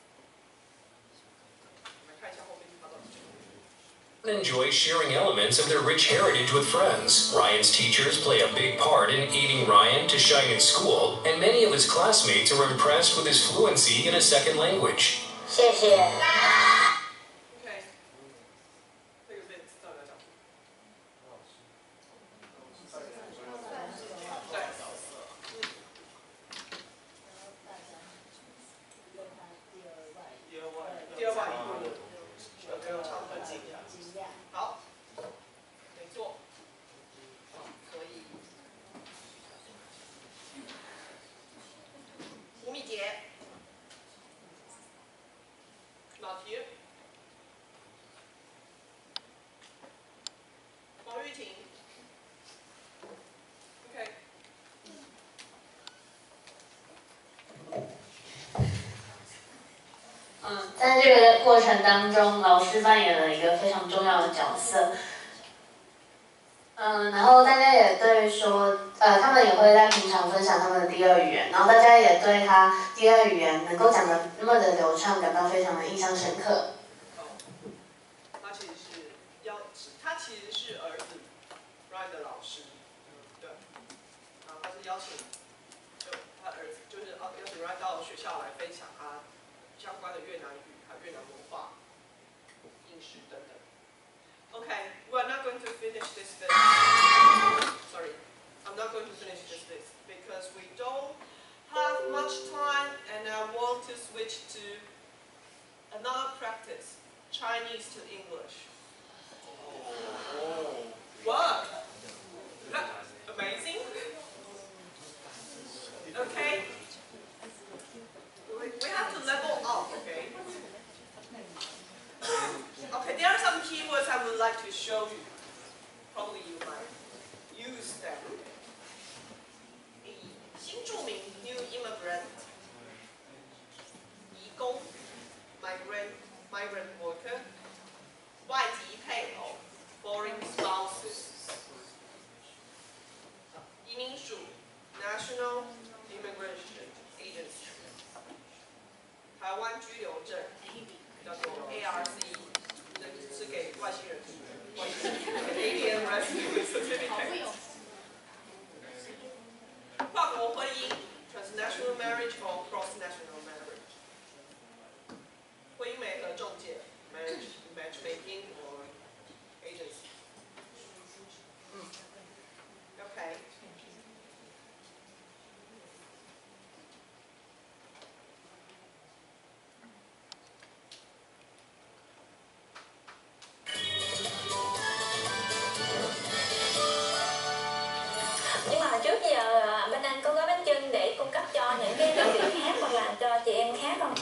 Enjoy sharing elements of their rich heritage with friends. Ryan's teachers play a big part in aiding Ryan to shine in school, and many of his classmates are impressed with his fluency in a second language. 谢谢。 Not here. 王玉婷 ，OK。 嗯，在这个过程当中，老师扮演了一个非常重要的角色。嗯，然后大家也对说，呃，他们也会在平常分享他们的第二语言，然后大家也对他第二语言能够讲得那么的流畅感到非常的印象深刻。 他其实是邀，他其实是儿子 Ryan 的老师，对，然后他是邀请，就他儿子就是邀请 Ryan 到学校来分享他相关的越南语、还有越南文化、饮食等等。Okay, we're not going to finish this bit. Sorry, I'm not going to finish this bit because we don't have much time and I want to switch to another practice, Chinese to English. What? Amazing? Okay. We have to level up, okay? Okay, there are some keywords I would like to show you. Probably you might use them. 新住民 new immigrant. 移工 migrant migrant worker. 外籍配偶 foreign 湾居留证，叫做 A R C， 是给外星人的，外星人 Alien Rescue Certificate。跨国婚姻 （transnational marriage or cross-national marriage），婚姻媒合中介 （marriage matchmaking or agency）。嗯 ，OK。 Nhưng mà hồi trước giờ bên anh có gói bánh chưng để cung cấp cho những cái đơn vị khác hoặc là cho chị em khác không?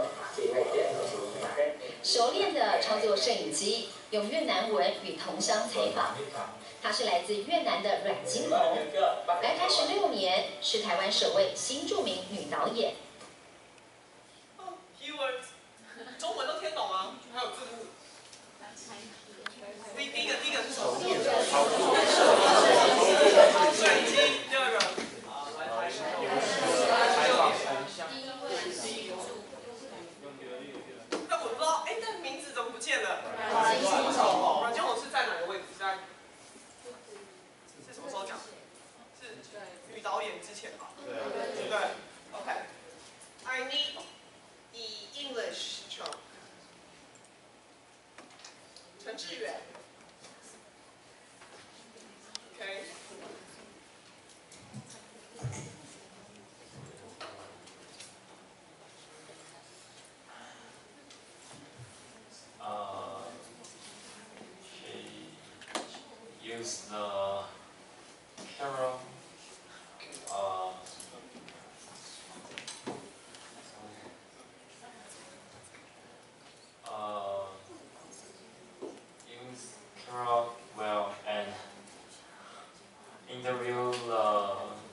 熟练的操作摄影机，用越南文与同乡采访。她是来自越南的阮金红，来台十六年，是台湾首位新著名女导演。 哦 ，keywords， 中文都听懂啊，还有字幕。第第一个第一个是什么？摄影机，第二个。但我不知道，哎，那名字怎么不见了？阮金红是在哪个位置？在是什么时候讲？是女导演之前吧？对。对。OK。I need the English teacher。陈志远。OK。 Uh, she used the camera. Uh, uh, use camera well and interview the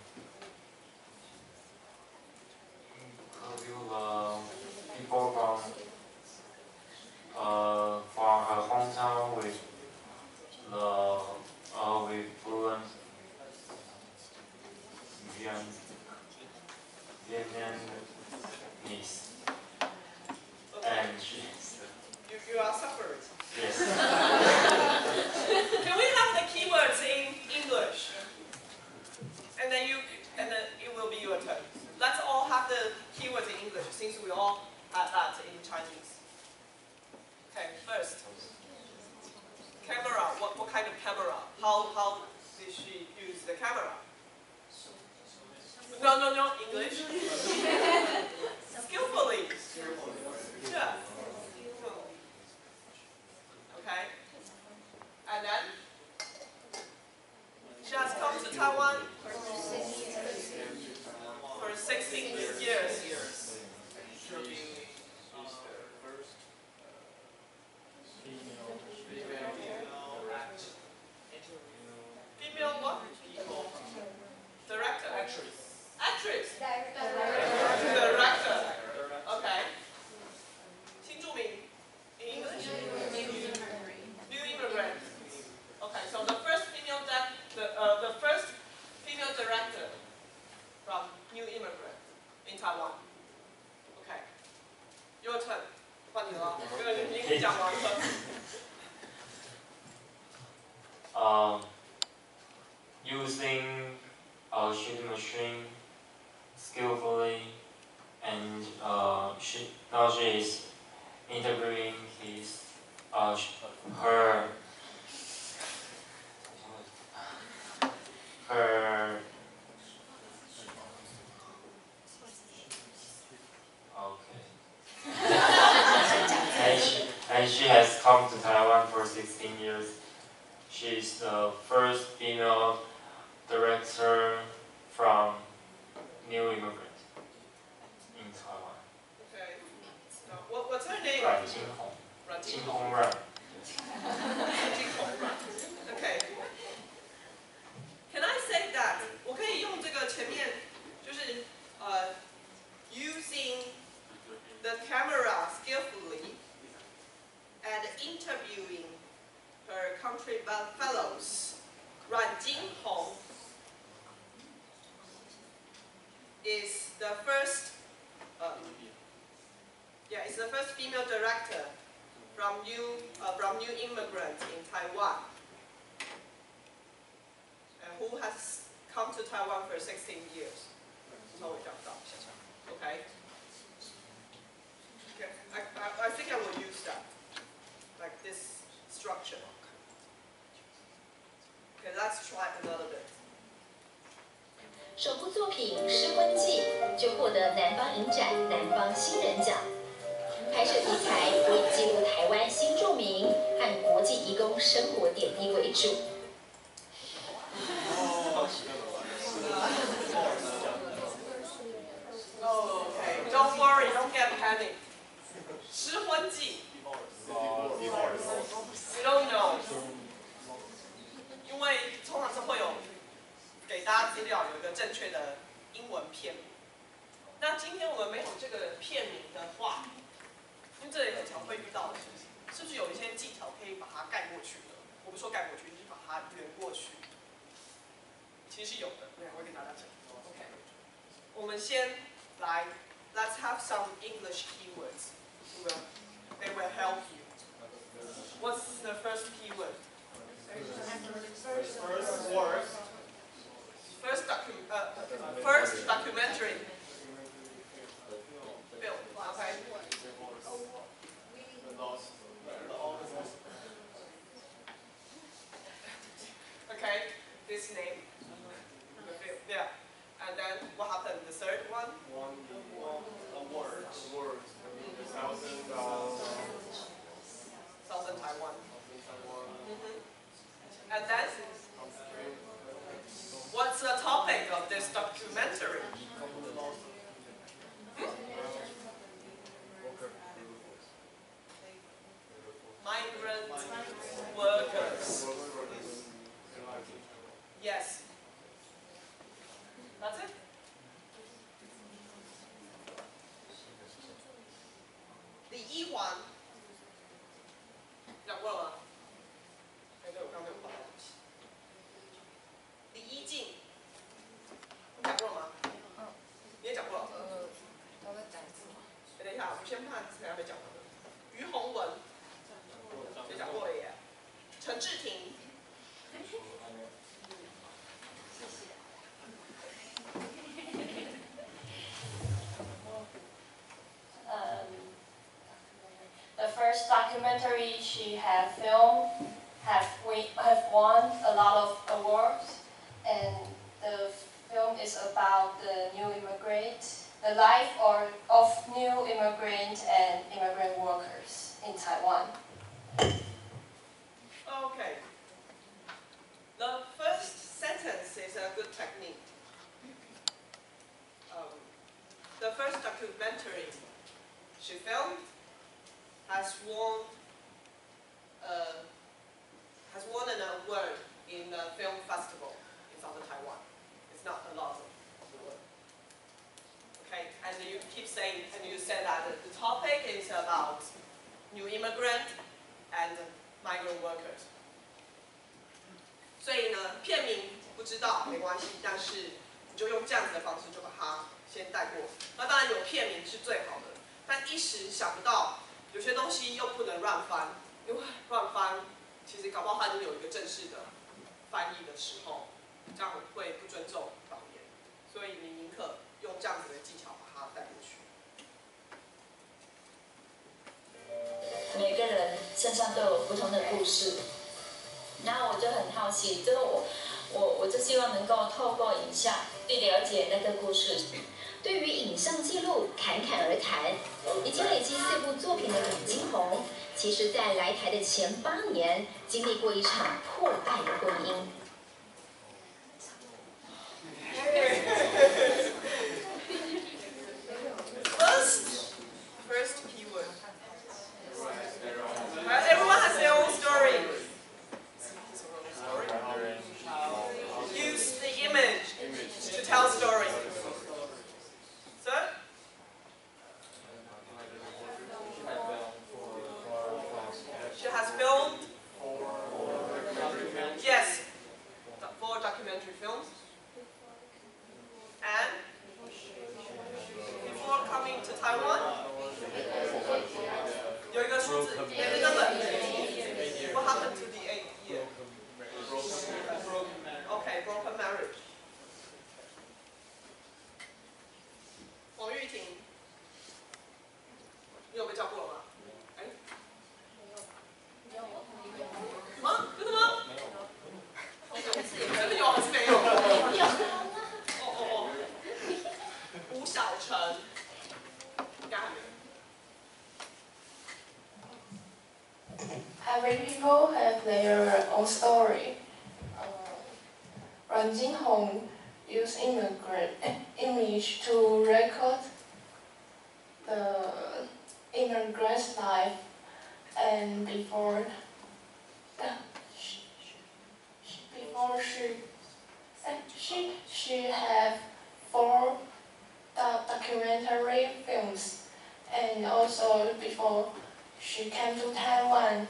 interview the people from uh, from her hometown with the uh, with fluent Vietnam Vietnamese, and she. You, you are suffering. Yes. Can we have the keywords in English? And then you, and then it will be your turn. Let's all have the keywords in English since we all had that in Chinese. Okay, first. Camera. What what kind of camera? How how did she use the camera? No no no English. Skillfully. Yeah. Okay. And then she has come to Taiwan for sixteen years. Female what? Director. Actress. Actress. Director. Okay. 新住民 in English? New immigrant. Okay, so the first female the uh, the first female director from new immigrant in Taiwan. Okay. Your turn. 换你了，你已经讲完了。 Um, using a shooting machine skillfully, and uh, she now she is interviewing his uh, her her okay. and, she, and she has come to Taiwan for sixteen years. She's the first female director from new immigrant in Taiwan. Okay. Now, what, what's her name? 阮金红。 阮金金红阮。 金红阮。Okay. Can I say that? 我可以用这个前面，就是呃 using the camera skillfully and interviewing her country fellows. 阮金红 is the first, um, Yeah, it's the first female director from new uh, from new immigrants in Taiwan, uh, who has come to Taiwan for sixteen years. Okay. Okay. I, I, I think I will use that, like this structure. Okay, let's try another bit. 首部作品《失婚记》就获得南方影展南方新人奖。拍摄题材以记录台湾新住民和国际移工生活点滴为主。 Oh, okay. Don't worry, don't get panic. 失婚记 You don't know. 因为通常是会有给大家资料，有一个正确的英文片名。那今天我们没有这个片名的话，因为这里很常会遇到的事情，是不是有一些技巧可以把它盖过去的？我不说盖过去，就是把它圆过去。其实是有的，对，我会给大家讲。OK， 我们先来 ，Let's have some English keywords. Will they will help you. What's the first keyword? First word. First docu uh, first documentary. Film. Okay. Okay. This name. The film. Yeah. And then what happened? The third one. One. A word. A word. Thousand. Southern Taiwan. Mm-hmm. And then, what's the topic of this documentary? Hmm? Migrant workers. Yes. That's it? The 一环讲过了吗？哎，对，我刚刚没有画到。李一静，你讲过了吗？嗯。你也讲过了。呃，我再讲一次。哎，等一下，我们先看谁还没讲完的。于洪文，也讲过了耶。陈志婷。谢谢。 Um, the first documentary she had filmed have we have won a lot of awards, and the film is about the new immigrant, the life or of new immigrant and immigrant workers in Taiwan. Okay. The first sentence is a good technique. Um, the first documentary she filmed has won uh, has won an award in a film festival in southern Taiwan. It's not a lot of award. Okay, and you keep saying, and you said that the topic is about new immigrant and migrant workers. 所以呢，片名不知道没关系，但是你就用这样子的方式就把它先带过。那当然有片名是最好的，但一时想不到，有些东西又不能乱翻，因为乱翻，其实搞不好它已经有一个正式的翻译的时候，这样会不尊重导演，所以你宁可用这样子的技巧把它带过去。 每个人身上都有不同的故事，然后我就很好奇，就是我我我就希望能够透过影像去了解那个故事。 对于影像记录侃侃而谈，已经累积四部作品的李金红，其实在来台的前八年，经历过一场破败的婚姻。 First, first keyword. Everyone has their own story. Use the image to tell story. Sir? She has filmed. Yes. speaking， 你有被叫过吗？哎，吗？真的吗？真的有还是没有？哦哦哦，吴小晨，应该还没有。 Every people have their own story. Uh, Ran Jinhong used immigrant image to record the immigrant's life, and before before she she she had four doc documentary films, and also before she came to Taiwan.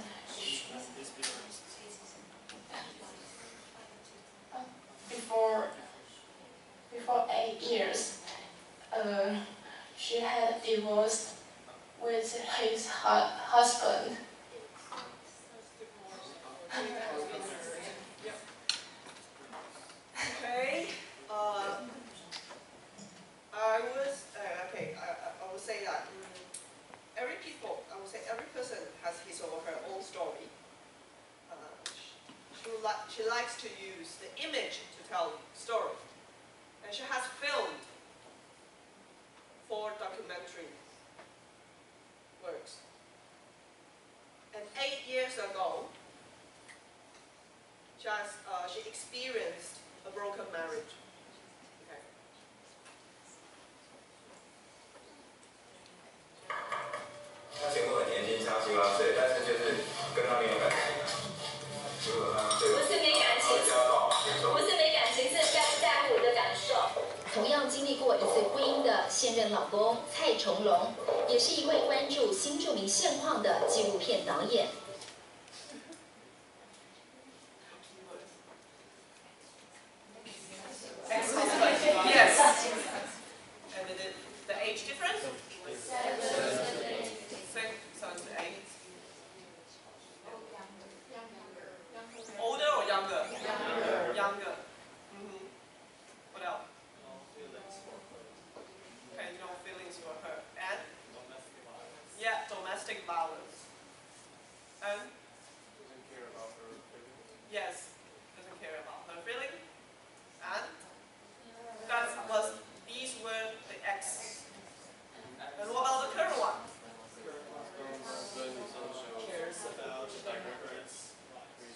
Before, before eight years, uh, she had divorced with his hu husband. Okay. Uh, I was uh, okay. I, I would say that um, every people, I would say every person has his or her own story. Uh, she, she, li she likes to use the image to tell story, and she has filmed four documentary works. And eight years ago, she has uh, she experienced a broken marriage. Okay. 他全部很年轻，差七八岁，但是就是跟他没有感情。如果他对我， 不是没感情，不是没感情，是在不在乎我的感受。同样经历过一次婚姻的现任老公蔡崇隆，也是一位关注新住民现况的纪录片导演。 Yes. And the, the age difference? Seven. Seven to eight. Older or younger? Younger. Younger. Mm-hmm. What else? Okay, no feelings for her. And? Yeah, domestic violence. And? Doesn't care about her feelings. Yes, doesn't care about her feelings. And? That was, these were the X. And what about the current one? Cares about immigrants with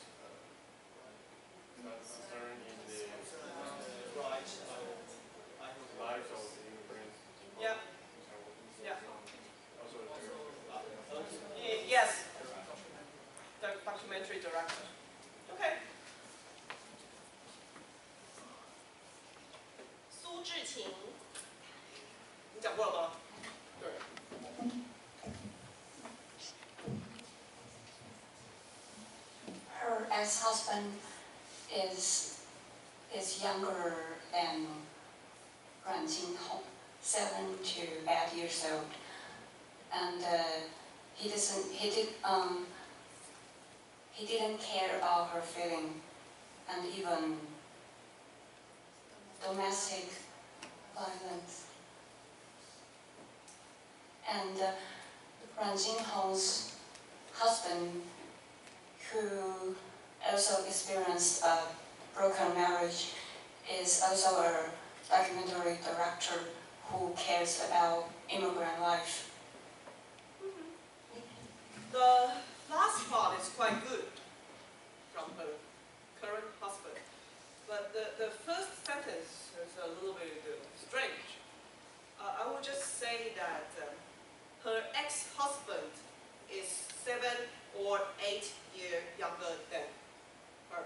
concern in the lives of the immigrants. Yeah. Yeah. Also, Y- yes. The documentary director. Okay. 苏志勤，你讲过了吗？对。 Her ex-husband is is younger than Ran Jinhong, seven to eight years old, and uh, he doesn't he did um he didn't care about her feeling, and even domestic violence. And uh, Ran Jinhong's husband, who also experienced a broken marriage, is also a documentary director who cares about immigrant life. The last part is quite good from her current husband, but the, the first sentence is a little bit uh, strange. Uh, I would just say that um, her ex-husband is seven or eight years younger than her.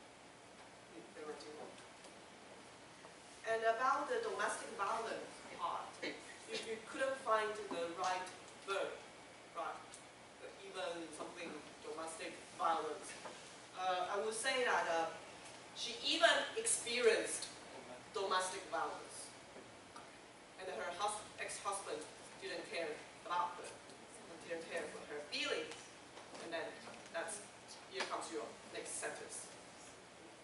And about the domestic violence part, you, you couldn't find the right word, right? Even something domestic violence. Uh, I would say that uh, she even experienced domestic violence, and her hus ex-husband didn't care about her, didn't care for her feelings, and then that's here comes your next sentence.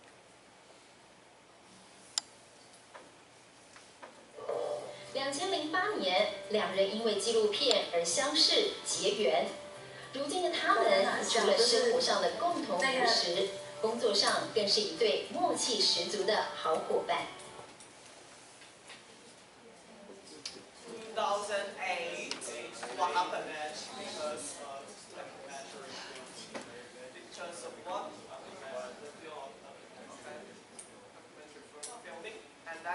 两千零八年，两人因为纪录片而相识结缘。如今的他们，除了生活上的共同扶持，工作上更是一对默契十足的好伙伴。 two thousand eight, what happened because of documentary? Because of what? Documentary filming, and then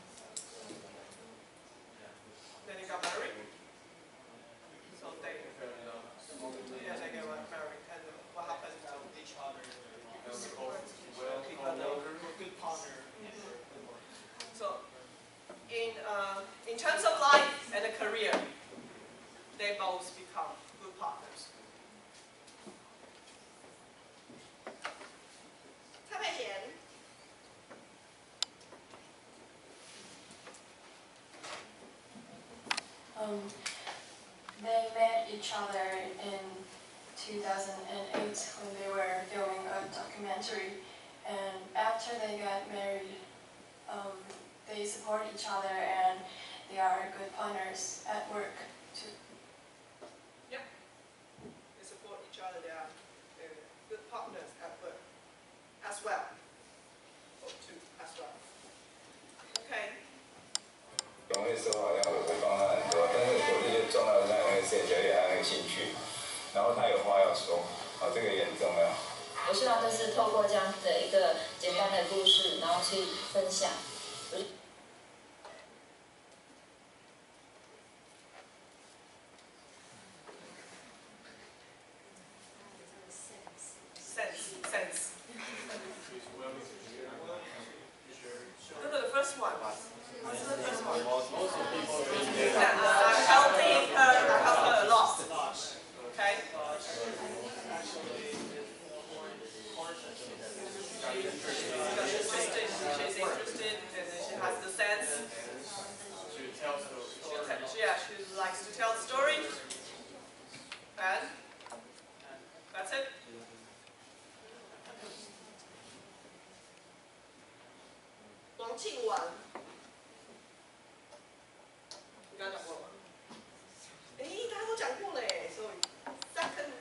then they got married. So they, yeah, they got married, and what happened to each other? Well, keep a good partner. So. In, uh, in terms of life and a career, they both become good partners. 蔡佩贤 Um, they met each other in two thousand eight when they were filming a documentary, and after they got married, um, they support each other and they are good partners at work too. Yep. They support each other. They are they're good partners at work as well. Oh, too, as well. Okay. 总会说好像我会帮他很多，但是我觉得重要的是那个事情，觉得他那个兴趣，然后他有话要说，啊，这个也很重要。 我希望就是透过这样子的一个简单的故事，然后去分享。 Sense, sense. No, no, the first one. What's the first one? Yeah, uh, helping her, I help her a lot. Okay? She's interested, she's interested, and then she has the sense. She tells the story. Yeah, she likes to tell the story. And that's it. 王庆婉，你刚刚讲过了吗？哎，大家都讲过了哎，所以 second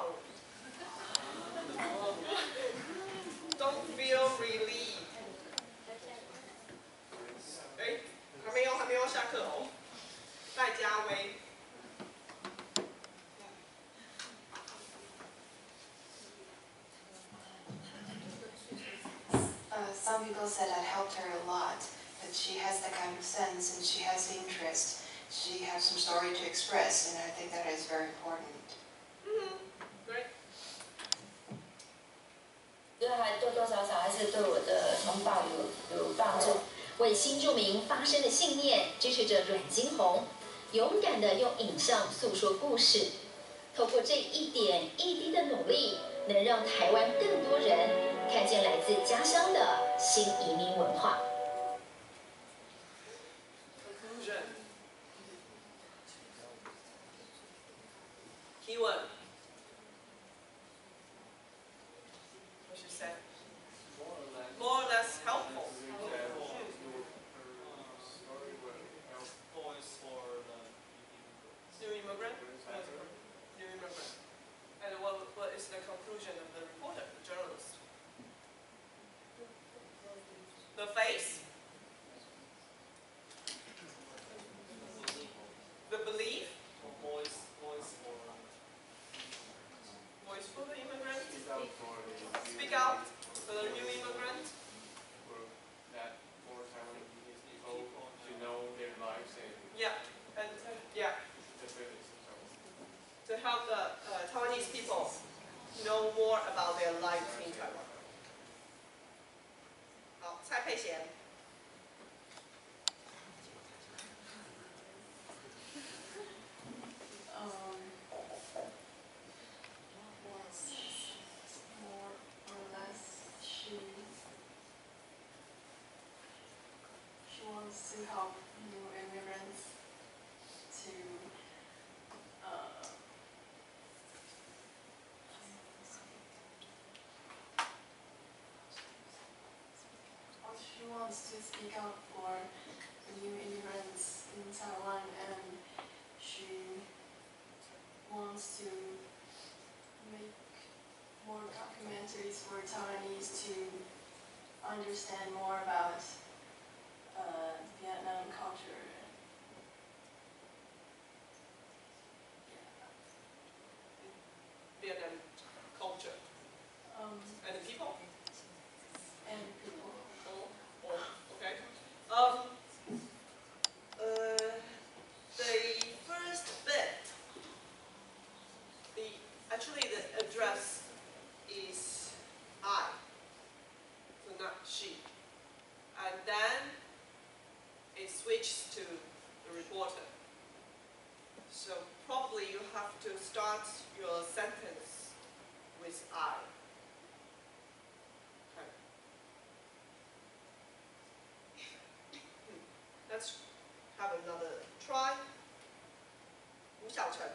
round。Don't feel relieved。哎，还没有，还没有下课哦。戴家威。 Uh, some people said that helped her a lot, that she has that kind of sense and she has interest. She has some story to express, and I think that is very important. Mm-hmm. Great. 这还多多少少还是对我的通报有有帮助。 为新住民发声的信念支持着阮金红，勇敢地用影像诉说故事。透过这一点一滴的努力，能让台湾更多人看见来自家乡的新移民文化。 Conclusion. Keyword. What she said. More or less helpful. New immigrant. New immigrant. And what, what is the conclusion of the reporter, the journalist? The face? The belief? Voice, voice for voice for the immigrant? Speak out for the new immigrant? That for Taiwanese people to know their lives and Yeah, and yeah. To help the uh, Taiwanese people know more about their life in Taiwan. 好，蔡佩贤。 Um, more or less, she she wants to help new immigrants to uh, she wants to speak out for the new immigrants in Taiwan understand more about uh, Vietnam culture. Vietnam culture. Um, and the people. And people. Oh, oh, okay. Um, uh, the first bit, the actually the address is I, so not she, and then it switches to the reporter. So probably you have to start your sentence with I. Okay. Let's have another try. 吴小晨。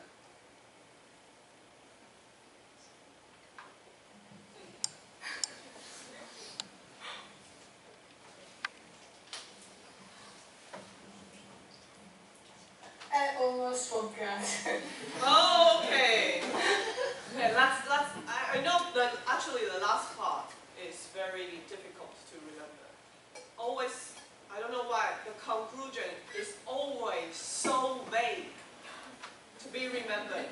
I almost forgot. Oh, okay. Okay, let's, let's, I, I know that actually the last part is very difficult to remember. Always, I don't know why, the conclusion is always so vague to be remembered.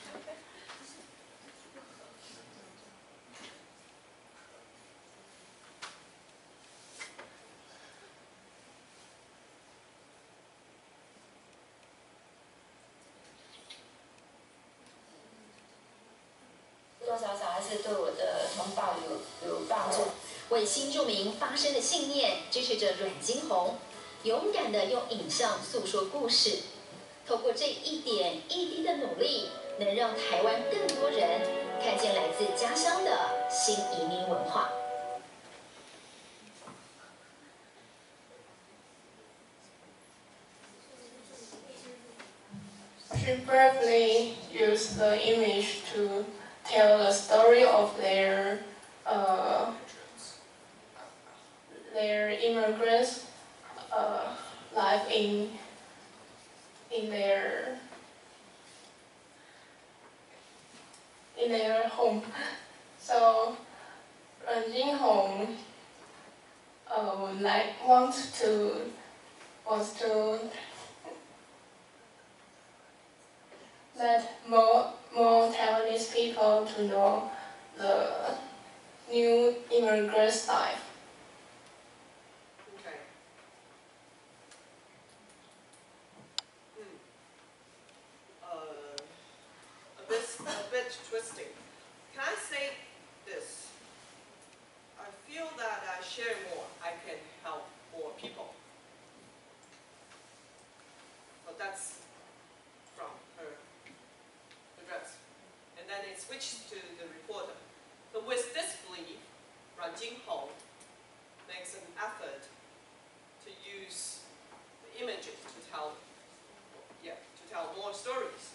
多少少还是对我的同胞有有帮助。为新住民发声的信念，支持着阮金红，勇敢地用影像诉说故事。透过这一点一滴的努力，能让台湾更多人看见来自家乡的新移民文化。 She bravely used the image to tell the story of their uh, their immigrants' uh, life in in their in their home. So Ren Jinhong uh, would like want to wants to let more more Taiwanese people to know the new immigrants' life. Okay. Hmm. Uh, a bit, a bit twisting. Can I say this? I feel that I share more, I can help more people. But that's from her address. And then it switched to the reporter. So with this belief, Ran Jinhong makes an effort to use the images to tell, yeah, to tell more stories.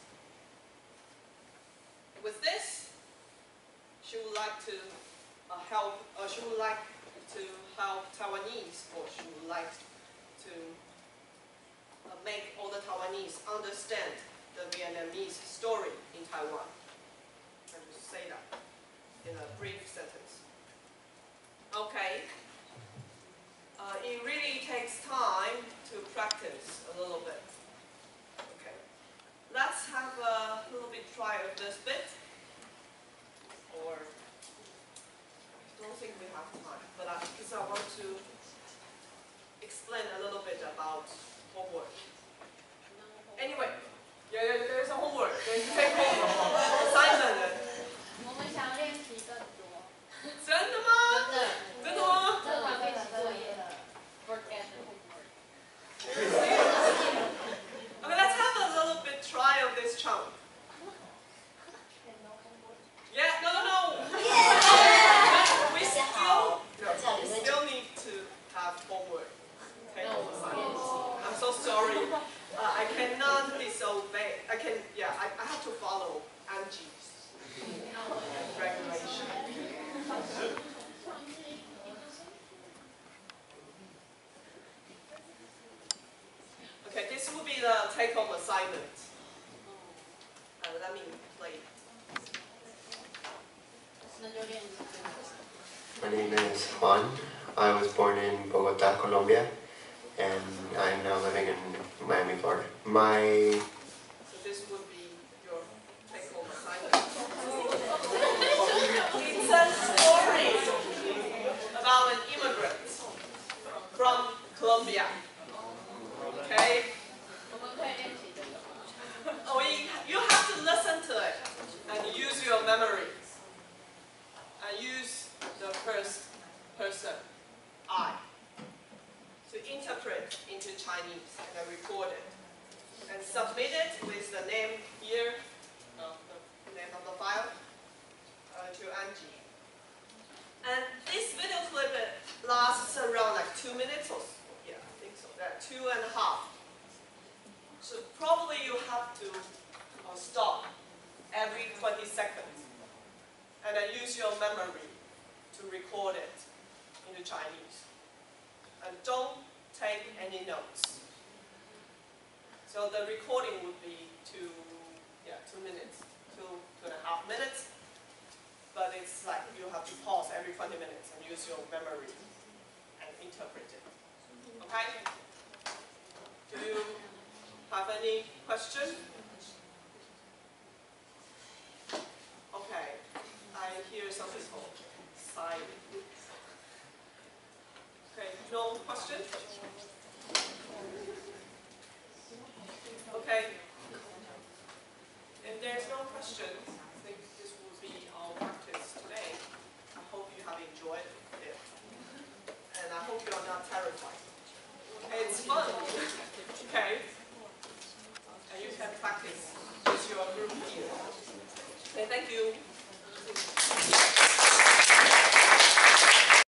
With this, she would like to uh, help, or she would like to help Taiwanese, or she would like to uh, make all the Taiwanese understand the Vietnamese story in Taiwan. I just say that in a brief sentence. Okay. Uh, it really takes time to practice a little bit. Okay. Let's have a little bit try of this bit. Or I don't think we have time, but I, because I want to explain a little bit about homework. Anyway, yeah, yeah, there's a homework. There's a take home assignment. 我们想练习更多。 真的吗？ 真的。 真的吗？ 这堂练习作业的 forget the homework. Okay, let's have a little bit try of this chunk. Yeah, no, no, no. Yeah. We still, no, we still need to have homework. Take home assignment. I'm so sorry. Uh, I cannot disobey. I can, yeah, I, I have to follow Angie's regulation. Okay, this will be the take-home assignment. Uh, let me play. My name is Juan. I was born in Bogota, Colombia, and I'm now living in Miami, Florida. My So this would be your take-home assignment. It's a story about an immigrant from Colombia. Okay? Oh, you, you have to listen to it and use your memory. And use the first person, I, to interpret into Chinese and then record it. And submit it with the name here, uh, the name of the file, uh, to Angie. And this video clip lasts around like two minutes or so. Yeah, I think so. Uh, two and a half. So probably you have to uh, stop every twenty seconds and then use your memory to record it into Chinese. And don't take any notes. So the recording would be two, yeah, two minutes, two, two and a half minutes. But it's like you have to pause every twenty minutes and use your memory and interpret it. Okay? Do you have any questions? Okay, I hear some people sighing. Okay, no questions? Okay. If there's no questions, I think this will be our practice today. I hope you have enjoyed it. And I hope you are not terrified. It's fun. Okay? And you can practice with your group here. Okay, thank you.